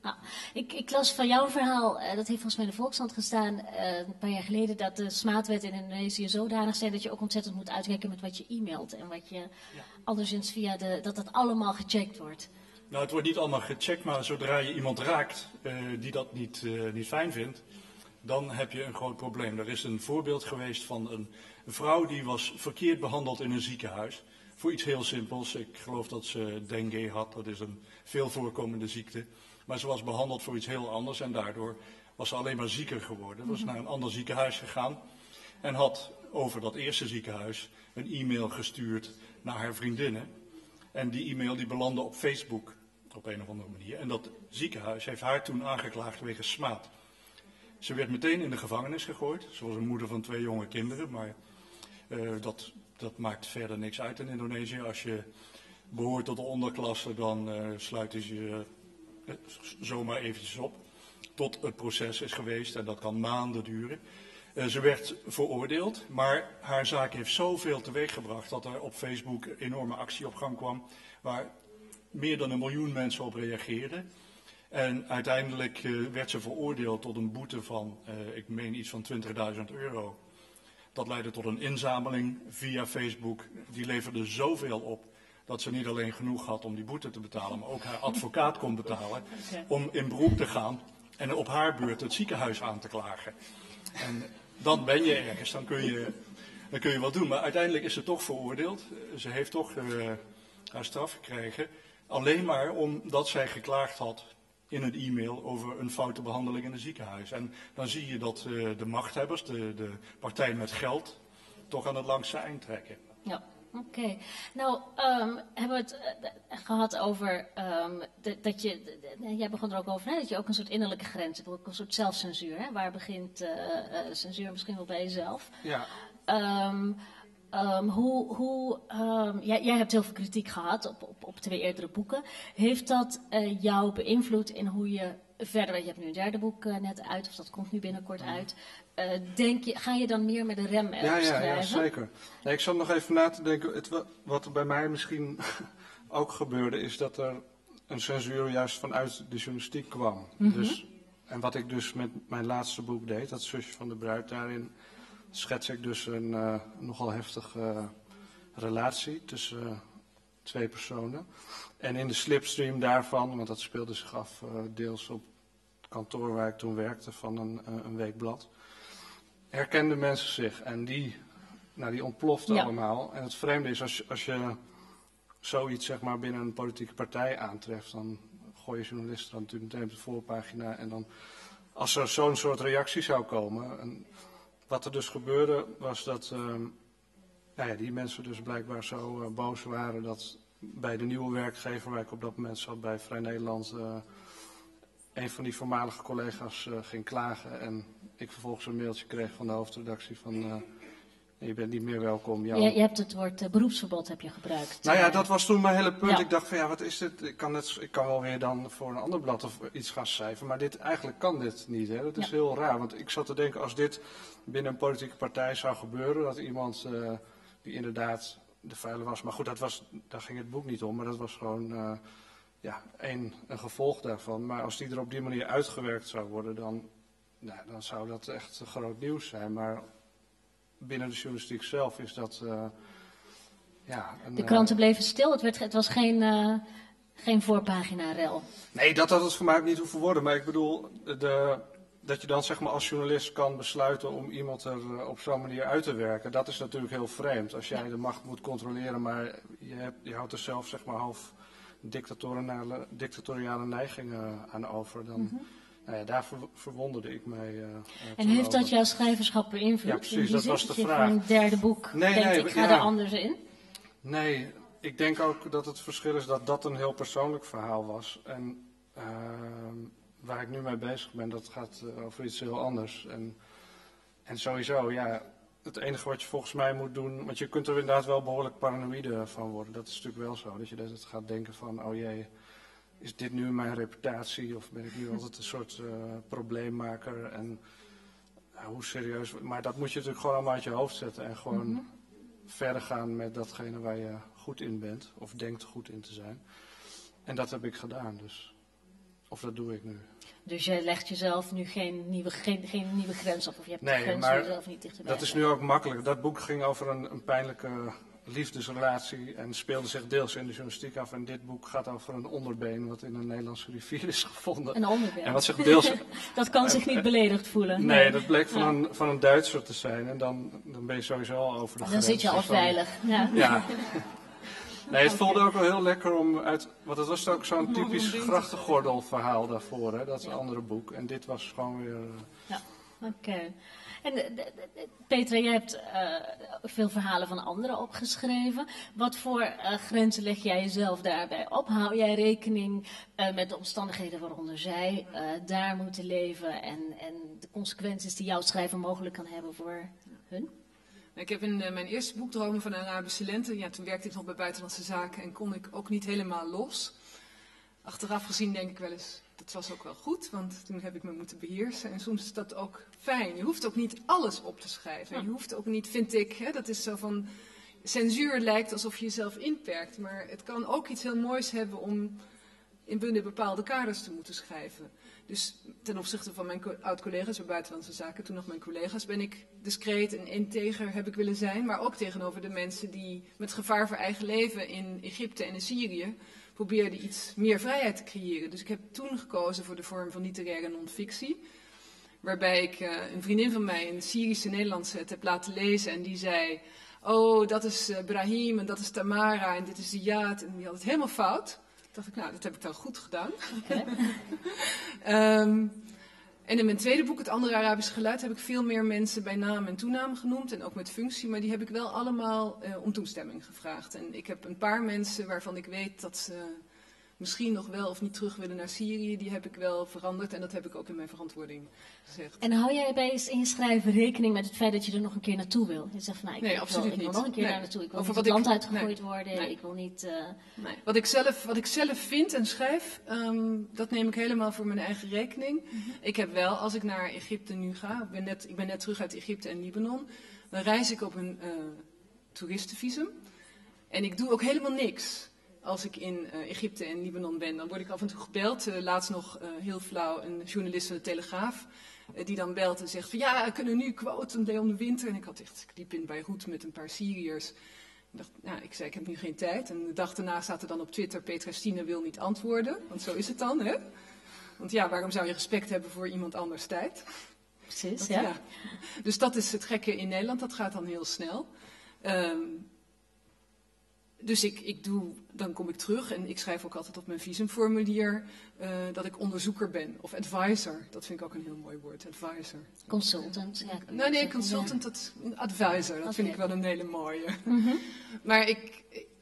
Ja, ik, ik las van jouw verhaal, uh, dat heeft volgens mij in de Volkskrant gestaan, uh, een paar jaar geleden, dat de smaadwet in Indonesië zodanig zijn dat je ook ontzettend moet uitkijken met wat je e-mailt en wat je ja. anderszins via de, dat dat allemaal gecheckt wordt. Nou, het wordt niet allemaal gecheckt, maar zodra je iemand raakt uh, die dat niet, uh, niet fijn vindt, dan heb je een groot probleem. Er is een voorbeeld geweest van een vrouw die was verkeerd behandeld in een ziekenhuis. Voor iets heel simpels. Ik geloof dat ze dengue had, dat is een veel voorkomende ziekte. Maar ze was behandeld voor iets heel anders en daardoor was ze alleen maar zieker geworden. Was naar een ander ziekenhuis gegaan en had over dat eerste ziekenhuis een e-mail gestuurd naar haar vriendinnen. En die e-mail die belandde op Facebook op een of andere manier. En dat ziekenhuis heeft haar toen aangeklaagd wegens smaad. Ze werd meteen in de gevangenis gegooid. Ze was een moeder van twee jonge kinderen, maar uh, dat, dat maakt verder niks uit in Indonesië. Als je behoort tot de onderklasse, dan uh, sluiten ze je uh, zomaar eventjes op. Tot het proces is geweest en dat kan maanden duren. Uh, ze werd veroordeeld, maar haar zaak heeft zoveel teweeggebracht dat er op Facebook enorme actie op gang kwam, waar meer dan een miljoen mensen op reageerden. En uiteindelijk uh, werd ze veroordeeld tot een boete van, uh, ik meen iets van twintigduizend euro. Dat leidde tot een inzameling via Facebook. Die leverde zoveel op dat ze niet alleen genoeg had om die boete te betalen, maar ook haar advocaat kon betalen om in beroep te gaan en op haar beurt het ziekenhuis aan te klagen. En dan ben je ergens, dan kun je, dan kun je wat doen. Maar uiteindelijk is ze toch veroordeeld. Ze heeft toch uh, haar straf gekregen. Alleen maar omdat zij geklaagd had in een e-mail over een foute behandeling in een ziekenhuis. En dan zie je dat uh, de machthebbers, de, de partij met geld, toch aan het langste eind trekken. Ja, oké. Okay. Nou, um, hebben we het uh, gehad over um, de, dat je, de, de, jij begon er ook over, hè, dat je ook een soort innerlijke grens hebt, ook een soort zelfcensuur. Hè? Waar begint uh, uh, censuur misschien wel bij jezelf? Ja. Um, Um, hoe, hoe, um, jij, jij hebt heel veel kritiek gehad op, op, op twee eerdere boeken. Heeft dat uh, jou beïnvloed in hoe je verder, je hebt nu een derde boek uh, net uit, of dat komt nu binnenkort uit. Uh, denk je, ga je dan meer met de rem erop ja, ja, schrijven? Ja, zeker. Nee, ik zat nog even na te denken, het, wat er bij mij misschien ook gebeurde, is dat er een censuur juist vanuit de journalistiek kwam. Mm-hmm. Dus, en wat ik dus met mijn laatste boek deed, dat Zusje van de Bruid, daarin schets ik dus een uh, nogal heftige uh, relatie tussen uh, twee personen. En in de slipstream daarvan, want dat speelde zich af uh, deels op het kantoor waar ik toen werkte van een, uh, een weekblad, herkenden mensen zich en die, nou, die ontploften ja. allemaal. En het vreemde is, als je, als je zoiets zeg maar binnen een politieke partij aantreft, dan gooien journalisten dan natuurlijk meteen op de voorpagina. En dan, als er zo'n soort reactie zou komen, en wat er dus gebeurde was dat uh, nou ja, die mensen dus blijkbaar zo uh, boos waren dat bij de nieuwe werkgever waar ik op dat moment zat bij Vrij Nederland uh, een van die voormalige collega's uh, ging klagen en ik vervolgens een mailtje kreeg van de hoofdredactie van uh, je bent niet meer welkom. Ja, je hebt het woord uh, beroepsverbod heb je gebruikt. Nou ja, dat was toen mijn hele punt. Ja. Ik dacht van ja, wat is dit? Ik kan, net, ik kan wel weer dan voor een ander blad of iets gaan schrijven, maar dit, eigenlijk kan dit niet. Hè? Dat is ja. heel raar, want ik zat te denken als dit binnen een politieke partij zou gebeuren, dat iemand uh, die inderdaad de vuile was, maar goed, dat was, daar ging het boek niet om, maar dat was gewoon uh, ja, een, een gevolg daarvan. Maar als die er op die manier uitgewerkt zou worden, dan, nou, dan zou dat echt groot nieuws zijn. Maar binnen de journalistiek zelf is dat uh, ja... Een, de kranten bleven stil, het, werd, het was geen, uh, geen voorpagina-rel. Nee, dat had het voor mij ook niet hoeven worden, maar ik bedoel, de, dat je dan zeg maar als journalist kan besluiten om iemand er uh, op zo'n manier uit te werken, dat is natuurlijk heel vreemd. Als jij de macht moet controleren, maar je, hebt, je houdt er zelf zeg maar half dictatoriale, dictatoriale neigingen aan over, dan... Mm-hmm. Nou ja, daar ver, verwonderde ik mij. Uh, en heeft dat jouw schrijverschap beïnvloed? Ja, precies, dat was de vraag. Van het derde boek, nee, denk nee, ik, ga ja. er anders in? Nee, ik denk ook dat het verschil is dat dat een heel persoonlijk verhaal was. En uh, waar ik nu mee bezig ben, dat gaat uh, over iets heel anders. En, en sowieso, ja, het enige wat je volgens mij moet doen, want je kunt er inderdaad wel behoorlijk paranoïde van worden. Dat is natuurlijk wel zo, dat je dat gaat denken van, oh jee, is dit nu mijn reputatie of ben ik nu altijd een soort uh, probleemmaker en uh, hoe serieus, maar dat moet je natuurlijk gewoon allemaal uit je hoofd zetten en gewoon mm-hmm. verder gaan met datgene waar je goed in bent of denkt goed in te zijn. En dat heb ik gedaan dus. of dat doe ik nu. Dus je legt jezelf nu geen nieuwe, geen, geen nieuwe grens op, of je hebt Nee, de grens maar voor jezelf niet dichterbij. Dat is nu ook makkelijk. Dat boek ging over een, een pijnlijke liefdesrelatie en speelde zich deels in de journalistiek af. En dit boek gaat over een onderbeen wat in een Nederlandse rivier is gevonden. Een onderbeen. En wat zich deels... Dat kan zich niet beledigd voelen. Nee, Nee. dat bleek van, Ja. een, van een Duitser te zijn. En dan, dan ben je sowieso al over de Dan grens. zit je al Dus dan- veilig. Ja. Ja. Nee, het voelde ook wel heel lekker om uit... Want het was ook zo'n typisch grachtengordelverhaal daarvoor, hè. Dat is een andere boek. En dit was gewoon weer... eh, Ja, oké. En de- de- de- Petra, jij hebt eh, veel verhalen van anderen opgeschreven. Wat voor eh, grenzen leg jij jezelf daarbij op? Hou jij rekening eh, met de omstandigheden waaronder zij eh, daar moeten leven en, en de consequenties die jouw schrijven mogelijk kan hebben voor hun? Ik heb in uh, mijn eerste boek, Dromen van Arabische Lente, ja, toen werkte ik nog bij Buitenlandse Zaken en kon ik ook niet helemaal los. Achteraf gezien denk ik wel eens, dat was ook wel goed, want toen heb ik me moeten beheersen. En soms is dat ook fijn. Je hoeft ook niet alles op te schrijven. Je hoeft ook niet, vind ik, hè, dat is zo van, censuur lijkt alsof je jezelf inperkt. Maar het kan ook iets heel moois hebben om in binnen bepaalde kaders te moeten schrijven. Dus ten opzichte van mijn co- oud-collega's bij Buitenlandse Zaken, toen nog mijn collega's, ben ik discreet en integer heb ik willen zijn. Maar ook tegenover de mensen die met gevaar voor eigen leven in Egypte en in Syrië probeerden iets meer vrijheid te creëren. Dus ik heb toen gekozen voor de vorm van literaire non-fictie. Waarbij ik uh, een vriendin van mij, een Syrische Nederlandse, het heb laten lezen. En die zei, oh, dat is uh, Brahim en dat is Tamara en dit is Ziad. En die had het helemaal fout. Toen dacht ik, nou, dat heb ik dan goed gedaan. Okay. um, en in mijn tweede boek, Het Andere Arabische Geluid, heb ik veel meer mensen bij naam en toenaam genoemd. En ook met functie, maar die heb ik wel allemaal uh, om toestemming gevraagd. En ik heb een paar mensen waarvan ik weet dat ze misschien nog wel of niet terug willen naar Syrië. Die heb ik wel veranderd en dat heb ik ook in mijn verantwoording gezegd. En hou jij bij in je schrijven rekening met het feit dat je er nog een keer naartoe wil? Je zegt van, nou, ik, Nee, wil, absoluut ik wil niet. nog een keer Nee. daar naartoe. Ik wil Over niet wat het land ik- uitgegooid nee. worden. Nee. Ik wil niet... Uh, Nee. Wat, ik zelf, wat ik zelf vind en schrijf, um, dat neem ik helemaal voor mijn eigen rekening. Mm-hmm. Ik heb wel, als ik naar Egypte nu ga, ik ben net, ik ben net terug uit Egypte en Libanon, dan reis ik op een uh, toeristenvisum. En ik doe ook helemaal niks als ik in uh, Egypte en Libanon ben. Dan word ik af en toe gebeld, uh, laatst nog uh, heel flauw een journalist van de Telegraaf, uh, die dan belt en zegt van ja, we kunnen nu quoten Leon de Winter. En ik had echt, ik liep in Beirut met een paar Syriërs. Ik dacht, nou, ik zei, ik heb nu geen tijd. En de dag daarna staat er dan op Twitter, Petra Stine wil niet antwoorden. Want zo is het dan, hè? Want ja, waarom zou je respect hebben voor iemand anders tijd? Precies, Dat, ja. ja. Dus dat is het gekke in Nederland, dat gaat dan heel snel. Um, dus ik, ik doe, dan kom ik terug en ik schrijf ook altijd op mijn visumformulier uh, dat ik onderzoeker ben. Of advisor, dat vind ik ook een heel mooi woord, advisor. Consultant, ja. Nou nee, consultant, dat, advisor, dat okay. vind ik wel een hele mooie. Mm-hmm. Maar ik,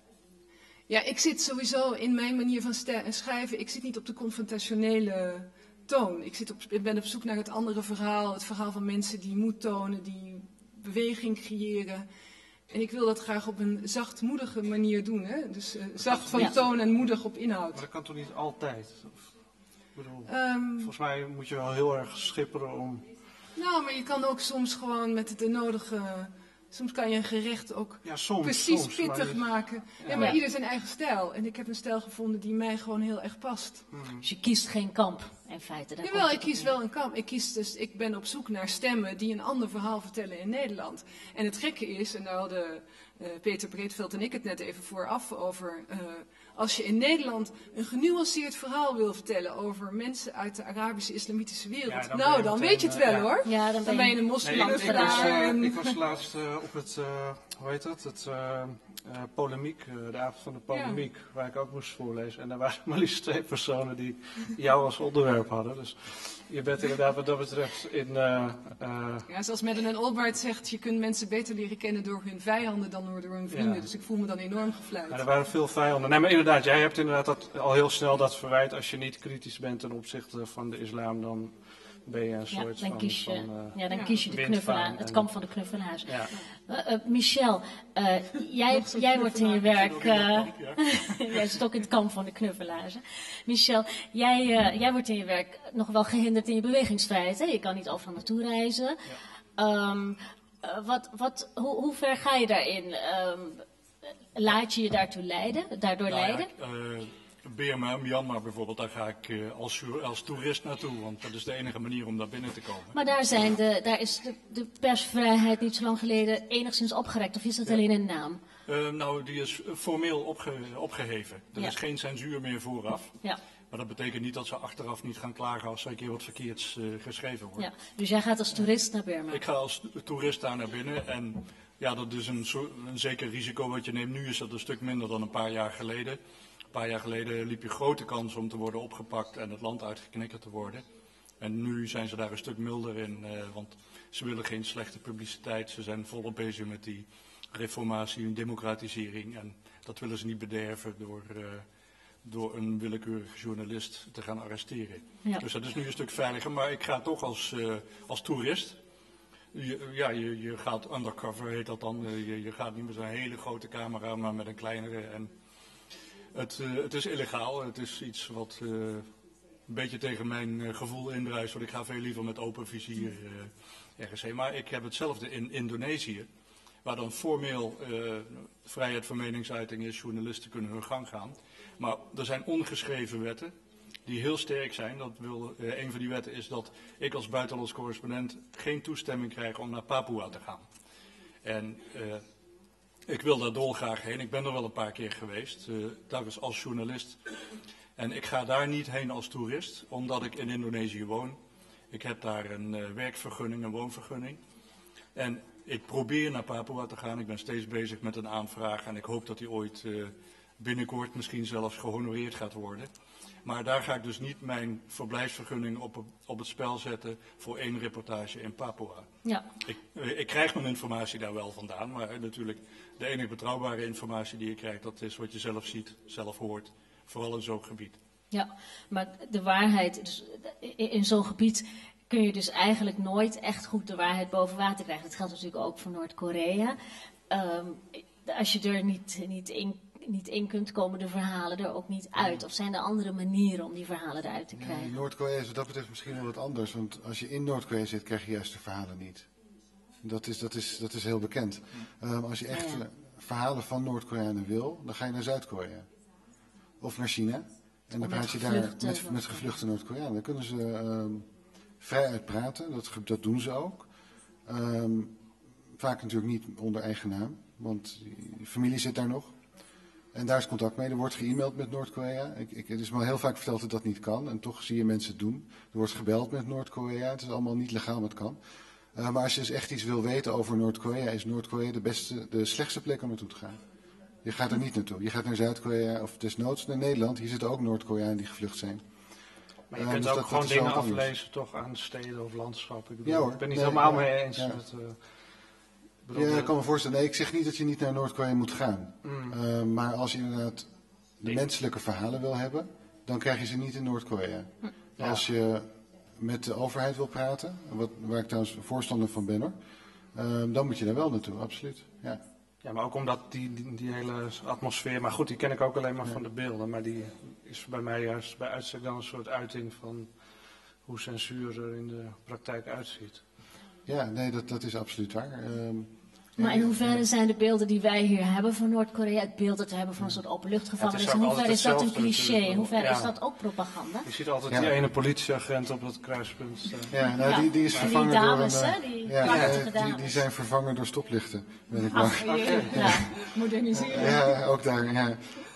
ja, ik zit sowieso in mijn manier van schrijven, ik zit niet op de confrontationele toon. Ik, zit op, ik ben op zoek naar het andere verhaal, het verhaal van mensen die moed tonen, die beweging creëren. En ik wil dat graag op een zachtmoedige manier doen, hè? Dus uh, zacht van Ja. toon en moedig op inhoud. Maar dat kan toch niet altijd? Of, ik bedoel, Um, volgens mij moet je wel heel erg schipperen om... nou, maar je kan ook soms gewoon met de nodige... Soms kan je een gerecht ook Ja, soms, precies soms, pittig maar je- maken. Ja, Ja. maar Ja. ieder zijn eigen stijl. En ik heb een stijl gevonden die mij gewoon heel erg past. Dus je kiest geen kamp, in feite. Daar Jawel, komt ik het op kies neer. wel een kamp. Ik, kies dus, ik ben op zoek naar stemmen die een ander verhaal vertellen in Nederland. En het gekke is, en daar hadden uh, Peter Breedveld en ik het net even vooraf over... Uh, als je in Nederland een genuanceerd verhaal wil vertellen over mensen uit de Arabische islamitische wereld... Ja, dan ben nou, je dan meteen, weet je het uh, wel ja. hoor. Ja, dan ben Dan ben je je een Nee, ik, ik, was, moslimvraag. uh, ik was laatst uh, op het, uh, hoe heet dat, het uh, uh, polemiek, uh, de avond van de polemiek, waar ik ook moest voorlezen. En daar waren maar liefst twee personen die jou als onderwerp hadden. Dus je bent inderdaad wat dat betreft in... Uh, uh, Ja, zoals Madeleine Albright zegt, je kunt mensen beter leren kennen door hun vijanden dan door hun vrienden. Ja. Dus ik voel me dan enorm gevleid. maar er waren veel vijanden. Nee, maar inderdaad, jij hebt inderdaad dat, al heel snel dat verwijt. Als je niet kritisch bent ten opzichte van de islam, dan ben je een Ja, soort dan van... kies je, van, uh, ja, dan ja, kies je de windvaan knuffelaar, het en- kamp van de knuffelaars. ja. Uh, uh, Michel, uh, jij, zo'n jij wordt in je werk... knuffelaar. Uh, jij zit ook in het kamp van de knuffelaars. Hè? Michel, jij, uh, jij wordt in je werk nog wel gehinderd in je bewegingsvrijheid. Hè? Je kan niet overal naartoe reizen. Um, uh, wat, wat, hoe, hoe ver ga je daarin? Um, laat je je daartoe leiden, daardoor Nou ja, leiden? eh, Burma, Myanmar bijvoorbeeld, daar ga ik uh, als, als toerist naartoe, want dat is de enige manier om daar binnen te komen. Maar daar, zijn de, daar is de, de persvrijheid niet zo lang geleden enigszins opgerekt, of is dat ja. alleen een naam? Uh, nou, die is formeel opge, opgeheven. Er ja. is geen censuur meer vooraf. Ja. Maar dat betekent niet dat ze achteraf niet gaan klagen als er een keer wat verkeerds uh, geschreven wordt. Ja. Dus jij gaat als toerist naar Burma? Ik ga als toerist daar naar binnen en ja, dat is een, soort, een zeker risico wat je neemt. Nu is dat een stuk minder dan een paar jaar geleden. Een paar jaar geleden liep je grote kans om te worden opgepakt en het land uitgeknikkerd te worden. En nu zijn ze daar een stuk milder in, uh, want ze willen geen slechte publiciteit. Ze zijn volop bezig met die reformatie en democratisering en dat willen ze niet bederven door, uh, door een willekeurige journalist te gaan arresteren. Ja. Dus dat is nu een stuk veiliger, maar ik ga toch als, uh, als toerist. Je, ja, je, je gaat undercover, heet dat dan. Je, je gaat niet met zo'n hele grote camera, maar met een kleinere. En het, uh, het is illegaal, het is iets wat uh, een beetje tegen mijn uh, gevoel indruist. Want ik ga veel liever met open vizier uh, ergens heen. Maar ik heb hetzelfde in Indonesië. Waar dan formeel uh, vrijheid van meningsuiting is, journalisten kunnen hun gang gaan. Maar er zijn ongeschreven wetten die heel sterk zijn. Dat wil, uh, een van die wetten is dat ik als buitenlands correspondent geen toestemming krijg om naar Papua te gaan. En uh, ik wil daar dolgraag heen. Ik ben er wel een paar keer geweest, uh, daar is als journalist. En ik ga daar niet heen als toerist, omdat ik in Indonesië woon. Ik heb daar een uh, werkvergunning, een woonvergunning. En ik probeer naar Papua te gaan. Ik ben steeds bezig met een aanvraag en ik hoop dat die ooit uh, binnenkort misschien zelfs gehonoreerd gaat worden. Maar daar ga ik dus niet mijn verblijfsvergunning op, op het spel zetten voor één reportage in Papua. Ja. Ik, ik krijg mijn informatie daar wel vandaan, maar natuurlijk de enige betrouwbare informatie die je krijgt, dat is wat je zelf ziet, zelf hoort, vooral in zo'n gebied. Ja, maar de waarheid, dus in zo'n gebied kun je dus eigenlijk nooit echt goed de waarheid boven water krijgen. Dat geldt natuurlijk ook voor Noord-Korea. Um, als je er niet, niet in niet in kunt, komen de verhalen er ook niet uit? Of zijn er andere manieren om die verhalen eruit te krijgen? Ja, Noord-Korea is wat dat betreft misschien wel wat anders. Want als je in Noord-Korea zit, krijg je juist de verhalen niet. Dat is, dat is, dat is heel bekend. Um, als je echt ja, ja. verhalen van Noord-Koreanen wil, dan ga je naar Zuid-Korea. Of naar China. En dan praat je daar met, met gevluchte Noord-Koreanen. Dan kunnen ze um, vrij uitpraten. Dat, dat doen ze ook. Um, vaak natuurlijk niet onder eigen naam. Want je familie zit daar nog. En daar is contact mee. Er wordt ge-mailed met Noord-Korea. Ik, ik, het is me heel vaak verteld dat dat niet kan. En toch zie je mensen het doen. Er wordt gebeld met Noord-Korea. Het is allemaal niet legaal, maar het kan. Uh, maar als je dus echt iets wil weten over Noord-Korea, is Noord-Korea de beste, de slechtste plek om naartoe te gaan. Je gaat er niet naartoe. Je gaat naar Zuid-Korea of desnoods naar Nederland. Hier zitten ook Noord-Koreanen die gevlucht zijn. Maar je uh, kunt dus ook dat, gewoon dat dingen aflezen, toch, aan steden of landschappen. Ik, bedoel, ja, hoor. ik ben niet nee, helemaal ja, mee eens ja. met... Uh, bedoel, ja, ik kan me voorstellen. Nee, ik zeg niet dat je niet naar Noord-Korea moet gaan. Mm. Uh, maar als je inderdaad de nee. menselijke verhalen wil hebben, dan krijg je ze niet in Noord-Korea. Ja. Als je met de overheid wil praten, wat, waar ik trouwens voorstander van ben hoor, uh, dan moet je daar wel naartoe, absoluut. Ja. Ja, maar ook omdat die, die, die hele atmosfeer, maar goed, die ken ik ook alleen maar ja. van de beelden, maar die is bij mij juist bij uitstek dan een soort uiting van hoe censuur er in de praktijk uitziet. Ja, nee, dat, dat is absoluut waar. Um, Maar in hoeverre zijn de beelden die wij hier hebben van Noord-Korea, het beeld dat we hebben van een soort openluchtgevangenis, in hoeverre is dat een cliché? In hoeverre ja. is dat ook propaganda? Je ziet altijd ja. die ene politieagent op dat kruispunt staan. Ja, nou, die, die is vervangen die dames, door een... Hè, die, ja, ja, die, die zijn vervangen door stoplichten, weet ik maar. Ach, okay. ja. Moderniseren. Ja, ook daar, ja.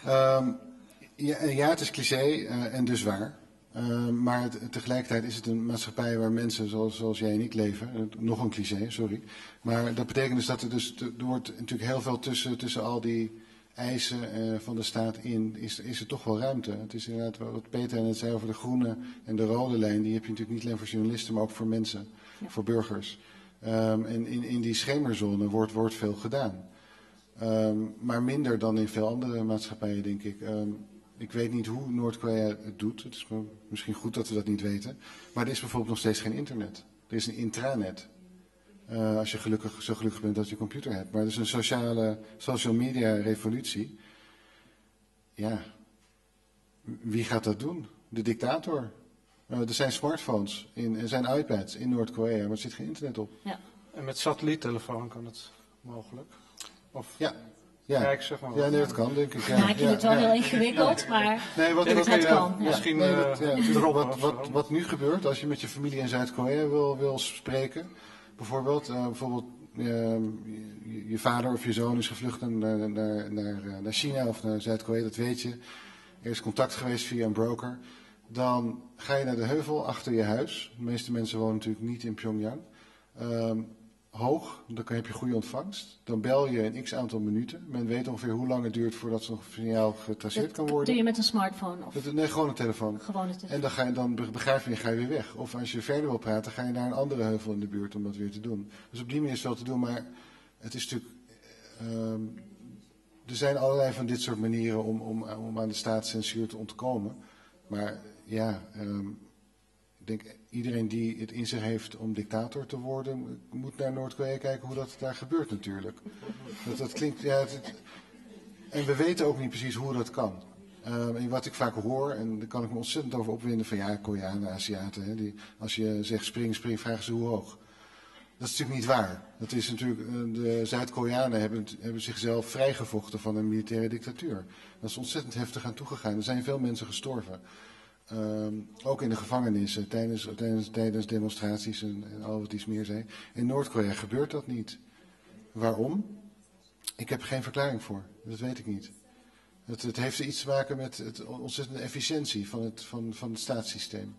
Um, ja, ja, het is cliché uh, en dus waar. Uh, maar het, tegelijkertijd is het een maatschappij waar mensen zoals, zoals jij en ik leven. Uh, nog een cliché, sorry. Maar dat betekent dus dat er dus, er wordt natuurlijk heel veel tussen, tussen al die eisen uh, van de staat in, is, is er toch wel ruimte. Het is inderdaad wat Peter net zei over de groene en de rode lijn. Die heb je natuurlijk niet alleen voor journalisten, maar ook voor mensen, ja. voor burgers. Um, en in, in die schemerzone wordt, wordt veel gedaan. Um, maar minder dan in veel andere maatschappijen, denk ik. Um, Ik weet niet hoe Noord-Korea het doet. Het is misschien goed dat we dat niet weten. Maar er is bijvoorbeeld nog steeds geen internet. Er is een intranet. Uh, als je gelukkig, zo gelukkig bent dat je een computer hebt. Maar er is een sociale, social media revolutie. Ja, wie gaat dat doen? De dictator. Uh, er zijn smartphones, in, er zijn iPads in Noord-Korea, maar er zit geen internet op. Ja. En met satelliettelefoon kan het mogelijk? Of... Ja. Ja, Kijk, zeg maar. ja nee, dat kan, denk ik. Ja. Maak je ja, het wel ja. heel ingewikkeld, maar Nee, wat, Ja, wat, het ja, kan. Ja. Misschien nee, uh, wat, ja, erop wat, of wat, zo. wat nu gebeurt, als je met je familie in Zuid-Korea wil, wil spreken, bijvoorbeeld, uh, bijvoorbeeld uh, je, je vader of je zoon is gevlucht naar, naar, naar, naar China of naar Zuid-Korea, dat weet je. Er is contact geweest via een broker. Dan ga je naar de heuvel achter je huis. De meeste mensen wonen natuurlijk niet in Pyongyang. Um, hoog, dan heb je goede ontvangst. Dan bel je een x aantal minuten. Men weet ongeveer hoe lang het duurt voordat zo'n signaal getraceerd dat kan worden. doe je met een smartphone of Dat, nee, gewoon een telefoon. gewoon een telefoon. En dan, ga je, dan begrijp je en ga je weer weg. Of als je verder wil praten, ga je naar een andere heuvel in de buurt om dat weer te doen. Dus op die manier is het wel te doen, maar het is natuurlijk... Um, er zijn allerlei van dit soort manieren om, om, om aan de staatscensuur te ontkomen. Maar ja, um, ik denk iedereen die het in zich heeft om dictator te worden, moet naar Noord-Korea kijken hoe dat daar gebeurt natuurlijk. Dat, dat klinkt, ja, het, het, en we weten ook niet precies hoe dat kan. Um, en wat ik vaak hoor, en daar kan ik me ontzettend over opwinden van ja, Koreanen, Aziaten, hè, die, als je zegt spring, spring, vragen ze hoe hoog. Dat is natuurlijk niet waar. Dat is natuurlijk, de Zuid-Koreanen hebben, hebben zichzelf vrijgevochten van een militaire dictatuur. Dat is ontzettend heftig aan toegegaan. Er zijn veel mensen gestorven. Um, ook in de gevangenissen, tijdens, tijdens, tijdens demonstraties en, en al wat iets meer zijn. In Noord-Korea gebeurt dat niet. Waarom? Ik heb er geen verklaring voor. Dat weet ik niet. Het, het heeft er iets te maken met het ontzettende efficiëntie van het, van, van het staatssysteem.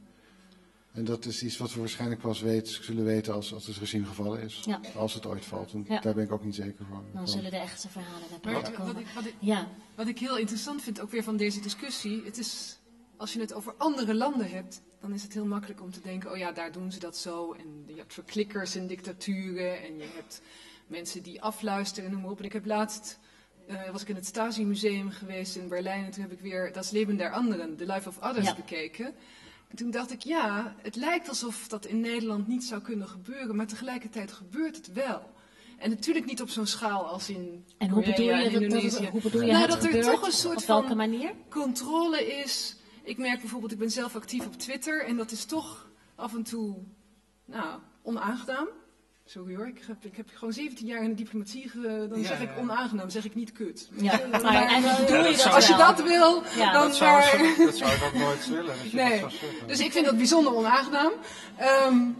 En dat is iets wat we waarschijnlijk pas weet, zullen weten als, als het regime gevallen is. Ja. Als het ooit valt. En Ja. daar ben ik ook niet zeker van. Dan zullen de echte verhalen naar Maar buiten wat komen. ik, wat, ik, Ja, wat ik heel interessant vind ook weer van deze discussie, het is, als je het over andere landen hebt, dan is het heel makkelijk om te denken, oh ja, daar doen ze dat zo. En je hebt verklikkers in dictaturen en je hebt mensen die afluisteren en noem maar op. En ik heb laatst, uh, was ik in het Stasi-museum geweest in Berlijn en toen heb ik weer Das Leben der Anderen, The Life of Others, Ja. bekeken. En toen dacht ik, ja, het lijkt alsof dat in Nederland niet zou kunnen gebeuren, maar tegelijkertijd gebeurt het wel. En natuurlijk niet op zo'n schaal als in en hoe Korea bedoel je, en dat, dat, Indonesië. hoe bedoel je Nou, het dat er gebeurt? toch een soort Op welke van manier? controle is. Ik merk bijvoorbeeld, ik ben zelf actief op Twitter en dat is toch af en toe, nou, onaangenaam. Sorry hoor, ik heb, ik heb gewoon zeventien jaar in de diplomatie, ge, dan Ja, zeg ik ja. onaangenaam, zeg ik niet kut. Ja, maar en dan doe Ja, je dat dat zou- Als je wel. dat wil, Ja. dan... Dat zou, maar- dat zou ik ook nooit willen. Dat je Nee, dat zou zeggen. dus ik vind dat bijzonder onaangenaam. Um,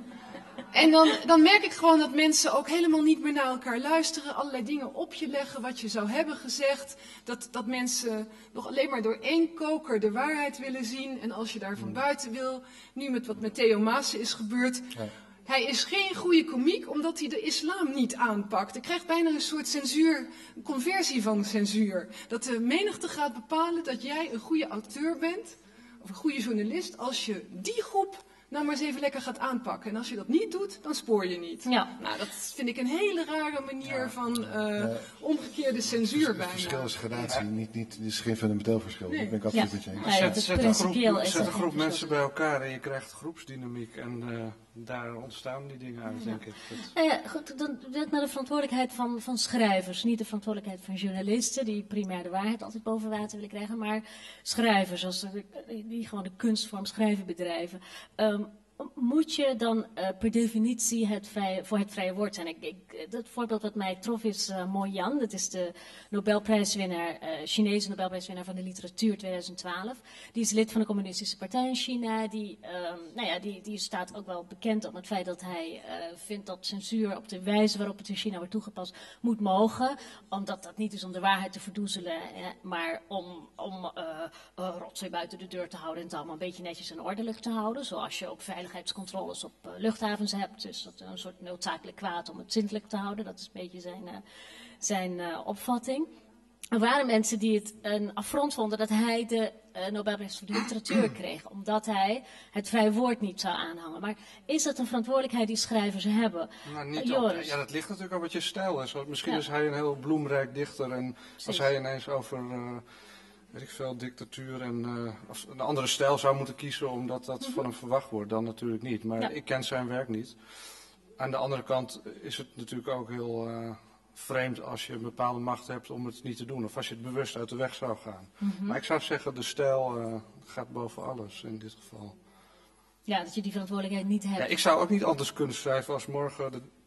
en dan, dan merk ik gewoon dat mensen ook helemaal niet meer naar elkaar luisteren, allerlei dingen op je leggen wat je zou hebben gezegd. Dat, dat mensen nog alleen maar door één koker de waarheid willen zien. En als je daar van buiten wil, nu met wat met Theo Maassen is gebeurd. Ja. Hij is geen goede komiek omdat hij de islam niet aanpakt. Ik krijg bijna een soort censuur, een conversie van censuur. Dat de menigte gaat bepalen dat jij een goede auteur bent, of een goede journalist, als je die groep nou maar eens even lekker gaat aanpakken. En als je dat niet doet, dan spoor je niet. Ja. Nou, dat vind ik een hele rare manier Ja. van uh, Ja. omgekeerde censuur Het bijna. verschil is gradatie, niet, niet, het is geen fundamenteel verschil. Nee. Dat ben ik Ja. absoluut met je eens. Nee, het is Zet, zet een groep, principieel is zet een er groep geen mensen verschil. bij elkaar en je krijgt groepsdynamiek. En uh, daar ontstaan die dingen uit, denk ik. Dat, Nou ja, goed, dan wil ik naar de verantwoordelijkheid van, van schrijvers. Niet de verantwoordelijkheid van journalisten, die primair de waarheid altijd boven water willen krijgen, maar schrijvers, als de, die gewoon de kunstvorm schrijven bedrijven. Um, Moet je dan uh, per definitie het vrije, voor het vrije woord zijn? Ik, ik, dat voorbeeld wat mij trof is uh, Mo Yan. Dat is de Nobelprijswinnaar, uh, Chinese Nobelprijswinnaar van de literatuur twintig twaalf. Die is lid van de Communistische Partij in China. Die, um, nou ja, die, die staat ook wel bekend om het feit dat hij uh, vindt dat censuur op de wijze waarop het in China wordt toegepast moet mogen. Omdat dat niet is om de waarheid te verdoezelen, eh, maar om, om uh, uh, rotzooi buiten de deur te houden en het allemaal een beetje netjes en ordelijk te houden. Zoals je ook veiligheidscontroles op uh, luchthavens hebt. Dus dat is een soort noodzakelijk kwaad om het zindelijk te houden. Dat is een beetje zijn, uh, zijn uh, opvatting. Er waren mensen die het een affront vonden dat hij de uh, Nobelprijs voor de literatuur kreeg. Omdat hij het vrije woord niet zou aanhangen. Maar is dat een verantwoordelijkheid die schrijvers hebben? nou, niet Uh, altijd. Joris? Ja, dat ligt natuurlijk ook wat je stijl is. Want misschien Ja. is hij een heel bloemrijk dichter. En Precies. als hij ineens over, uh, weet ik veel, dictatuur en uh, als een andere stijl zou moeten kiezen omdat dat Mhm. van hem verwacht wordt, dan natuurlijk niet. Maar Ja. ik ken zijn werk niet. Aan de andere kant is het natuurlijk ook heel uh, vreemd als je een bepaalde macht hebt om het niet te doen. Of als je het bewust uit de weg zou gaan. Mhm. Maar ik zou zeggen, de stijl uh, gaat boven alles in dit geval. Ja, dat je die verantwoordelijkheid niet hebt. Ja, ik zou ook niet anders kunnen schrijven als morgen de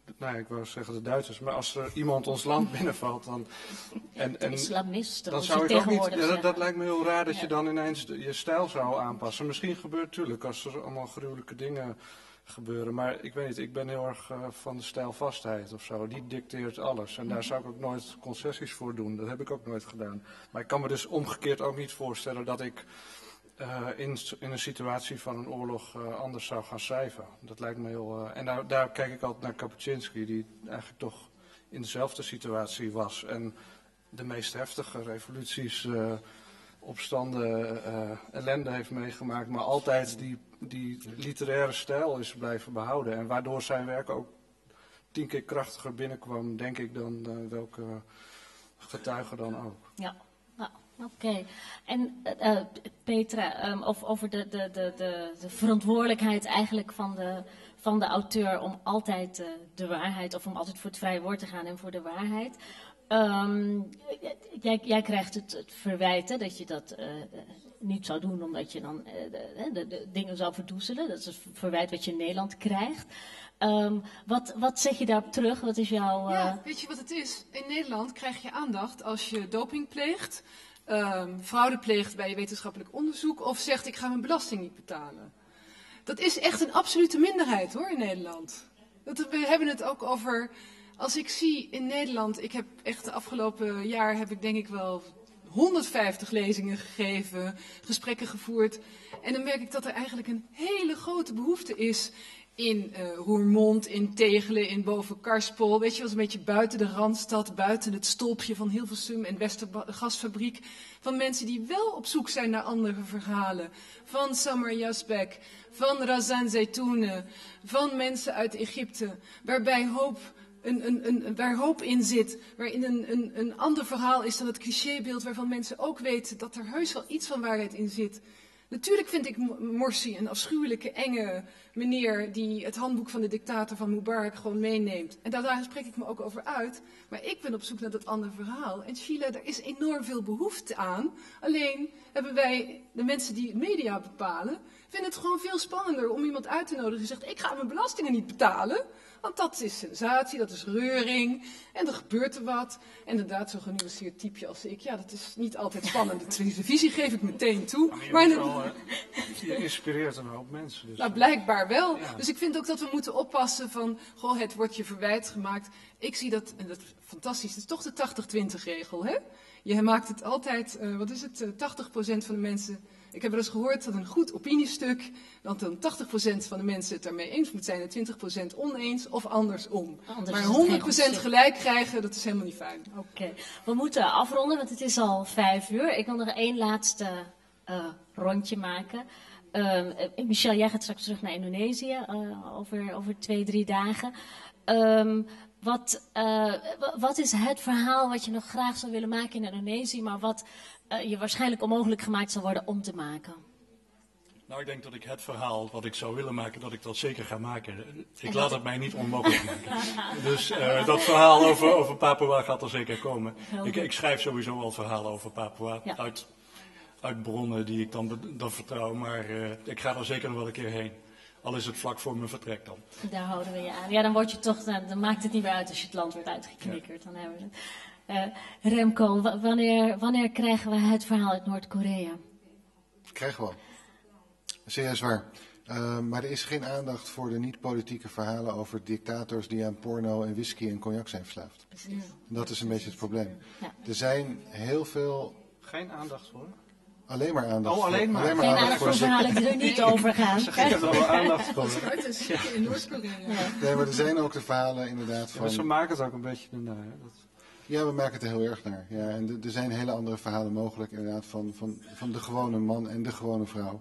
nou ja, ik wou zeggen de Duitsers, maar als er iemand ons land binnenvalt, dan... En, en, Islamisten, dan moet zou je ik ook niet, tegenwoordig ja, dat, zeggen. dat lijkt me heel raar dat Ja. je dan ineens de- je stijl zou aanpassen. Misschien gebeurt het natuurlijk als er allemaal gruwelijke dingen gebeuren, maar ik weet niet, ik ben heel erg uh, van de stijlvastheid of zo. Die dicteert alles en daar zou ik ook nooit concessies voor doen. Dat heb ik ook nooit gedaan. Maar ik kan me dus omgekeerd ook niet voorstellen dat ik uh, in, in een situatie van een oorlog uh, anders zou gaan schrijven. Dat lijkt me heel... Uh, en daar, daar kijk ik altijd naar Kapuscinski, die eigenlijk toch in dezelfde situatie was. En de meest heftige revoluties, uh, opstanden, uh, ellende heeft meegemaakt, maar altijd die, die literaire stijl is blijven behouden. En waardoor zijn werk ook tien keer krachtiger binnenkwam, denk ik, dan uh, welke getuige dan ook. Ja, nou, oké. Okay. En uh, Petra, um, of, over de, de, de, de, de verantwoordelijkheid eigenlijk van de, van de auteur om altijd uh, de waarheid, of om altijd voor het vrije woord te gaan en voor de waarheid. Um, jij, jij krijgt het, het verwijt hè, dat je dat uh, niet zou doen omdat je dan uh, de, de, de dingen zou verdoezelen. Dat is het verwijt wat je in Nederland krijgt. Um, wat, wat zeg je daarop terug? Wat is jouw... Uh... Ja, weet je wat het is? In Nederland krijg je aandacht als je doping pleegt, um, fraude pleegt bij je wetenschappelijk onderzoek of zegt ik ga mijn belasting niet betalen. Dat is echt een absolute minderheid hoor in Nederland. Dat, we hebben het ook over... Als ik zie in Nederland, ik heb echt de afgelopen jaar heb ik denk ik wel honderdvijftig lezingen gegeven, gesprekken gevoerd. En dan merk ik dat er eigenlijk een hele grote behoefte is in uh, Roermond, in Tegelen, in Boven-Karspel. Weet je, was een beetje buiten de Randstad, buiten het stolpje van Hilversum en Westergasfabriek. Van mensen die wel op zoek zijn naar andere verhalen. Van Samar Yazbek, van Razan Zeytoune, van mensen uit Egypte, waarbij hoop... Een, een, een, waar hoop in zit, waarin een, een, een ander verhaal is dan het clichébeeld waarvan mensen ook weten dat er heus wel iets van waarheid in zit. Natuurlijk vind ik Morsi een afschuwelijke, enge meneer die het handboek van de dictator van Mubarak gewoon meeneemt. En daar spreek ik me ook over uit. Maar ik ben op zoek naar dat andere verhaal. En Chile, daar is enorm veel behoefte aan. Alleen hebben wij, de mensen die media bepalen, vinden het gewoon veel spannender om iemand uit te nodigen die zegt ik ga mijn belastingen niet betalen. Want dat is sensatie, dat is reuring en er gebeurt er wat. En inderdaad, zo'n genuanceerd typeje als ik, ja, dat is niet altijd spannend. De televisie geef ik meteen toe. Ja, maar je, maar wel, uh, je inspireert een hoop mensen. Dus. Nou, blijkbaar wel. Ja. Dus ik vind ook dat we moeten oppassen van, goh, het wordt je verwijt gemaakt. Ik zie dat, en dat is fantastisch, het is toch de tachtig twintig regel, hè? Je maakt het altijd, uh, wat is het, uh, tachtig procent van de mensen... Ik heb wel eens gehoord dat een goed opiniestuk, dat dan tachtig procent van de mensen het daarmee eens moet zijn en twintig procent oneens of andersom. Anders maar is het honderd procent geen goed gelijk krijgen, dat is helemaal niet fijn. Oké, okay. We moeten afronden, want het is al vijf uur. Ik wil nog één laatste uh, rondje maken. Uh, Michel, jij gaat straks terug naar Indonesië uh, over, over twee, drie dagen. Um, wat, uh, wat is het verhaal wat je nog graag zou willen maken in Indonesië, maar wat uh, je waarschijnlijk onmogelijk gemaakt zal worden om te maken? Nou, ik denk dat ik het verhaal wat ik zou willen maken, dat ik dat zeker ga maken. Ik laat het mij niet onmogelijk maken. Dus uh, dat verhaal over, over Papua gaat er zeker komen. Ik, ik schrijf sowieso al verhalen over Papua ja. uit, uit bronnen die ik dan, dan vertrouw, maar uh, ik ga er zeker nog wel een keer heen. Al is het vlak voor mijn vertrek dan. Daar houden we je aan. Ja, dan word je toch, dan, dan maakt het niet meer uit als je het land wordt uitgeknikkerd. Ja. Dan hebben we het. Uh, Remco, w- wanneer, wanneer krijgen we het verhaal uit Noord-Korea? Krijgen we al. Serieus waar. Uh, maar er is geen aandacht voor de niet-politieke verhalen over dictators die aan porno en whisky en cognac zijn verslaafd. Precies. Dat is een beetje het probleem. Ja. Er zijn heel veel... Geen aandacht voor? Alleen maar aandacht oh, alleen maar. Voor, alleen maar Geen aandacht aandacht voor verhalen die er niet over gaan. Ze geven er wel aandacht voor. Het is ziek in Noord-Korea. Ja. Nee, maar er zijn ook de verhalen inderdaad Ja, van... ze maken het ook een beetje ernaar. Hè? Dat... Ja, we maken het er heel erg naar. Ja, en er zijn hele andere verhalen mogelijk inderdaad van, van, van de gewone man en de gewone vrouw.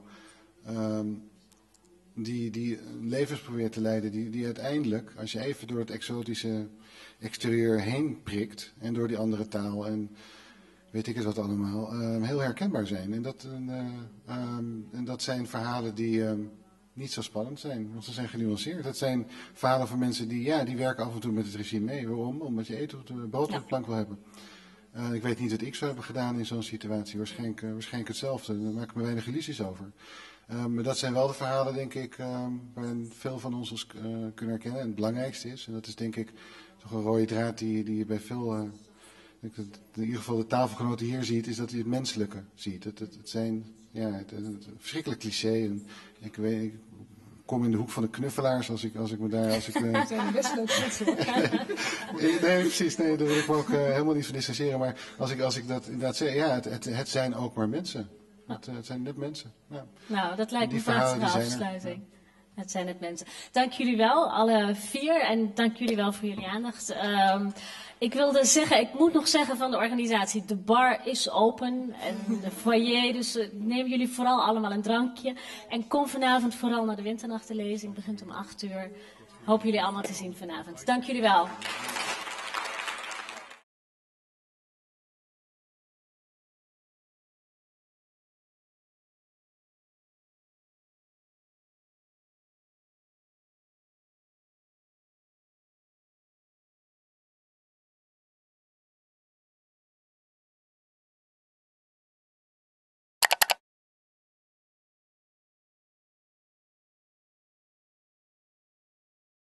Um, die, die levens probeert te leiden, die, die uiteindelijk, als je even door het exotische exterieur heen prikt en door die andere taal en weet ik het wat allemaal, um, heel herkenbaar zijn. En dat, uh, um, en dat zijn verhalen die um, niet zo spannend zijn, want ze zijn genuanceerd. Dat zijn verhalen van mensen die, ja, die werken af en toe met het regime mee. Waarom? Omdat je eten op de boter op de plank wil hebben. Uh, ik weet niet wat ik zou hebben gedaan in zo'n situatie. Waarschijnlijk, uh, waarschijnlijk hetzelfde. Daar maak ik me weinig illusies over. Uh, maar dat zijn wel de verhalen, denk ik, uh, waarin veel van ons ons uh, kunnen herkennen. En het belangrijkste is, en dat is denk ik toch een rode draad die, die je bij veel, uh, ik dat in ieder geval de tafelgenoten hier ziet, is dat je het menselijke ziet. Het, het, het zijn, ja, het, het, het verschrikkelijk cliché. En ik weet, ik kom in de hoek van de knuffelaars als ik, als ik me daar, als ik... Uh, dat zijn best leuk mensen. nee, nee, precies, nee, daar wil ik me ook uh, helemaal niet van distancieren. Maar als ik, als ik dat inderdaad zeg, ja, het, het, het zijn ook maar mensen. Het, het zijn net mensen. Ja. Nou, dat lijkt me Die een prachtige verhalen, die zijn er. afsluiting. Het zijn het mensen. Dank jullie wel, alle vier. En dank jullie wel voor jullie aandacht. Um, ik wilde zeggen, ik moet nog zeggen van de organisatie. De bar is open. En de foyer. Dus uh, neem jullie vooral allemaal een drankje. En kom vanavond vooral naar de winternachtenlezing. Begint om acht uur. Hoop jullie allemaal te zien vanavond. Dank jullie wel.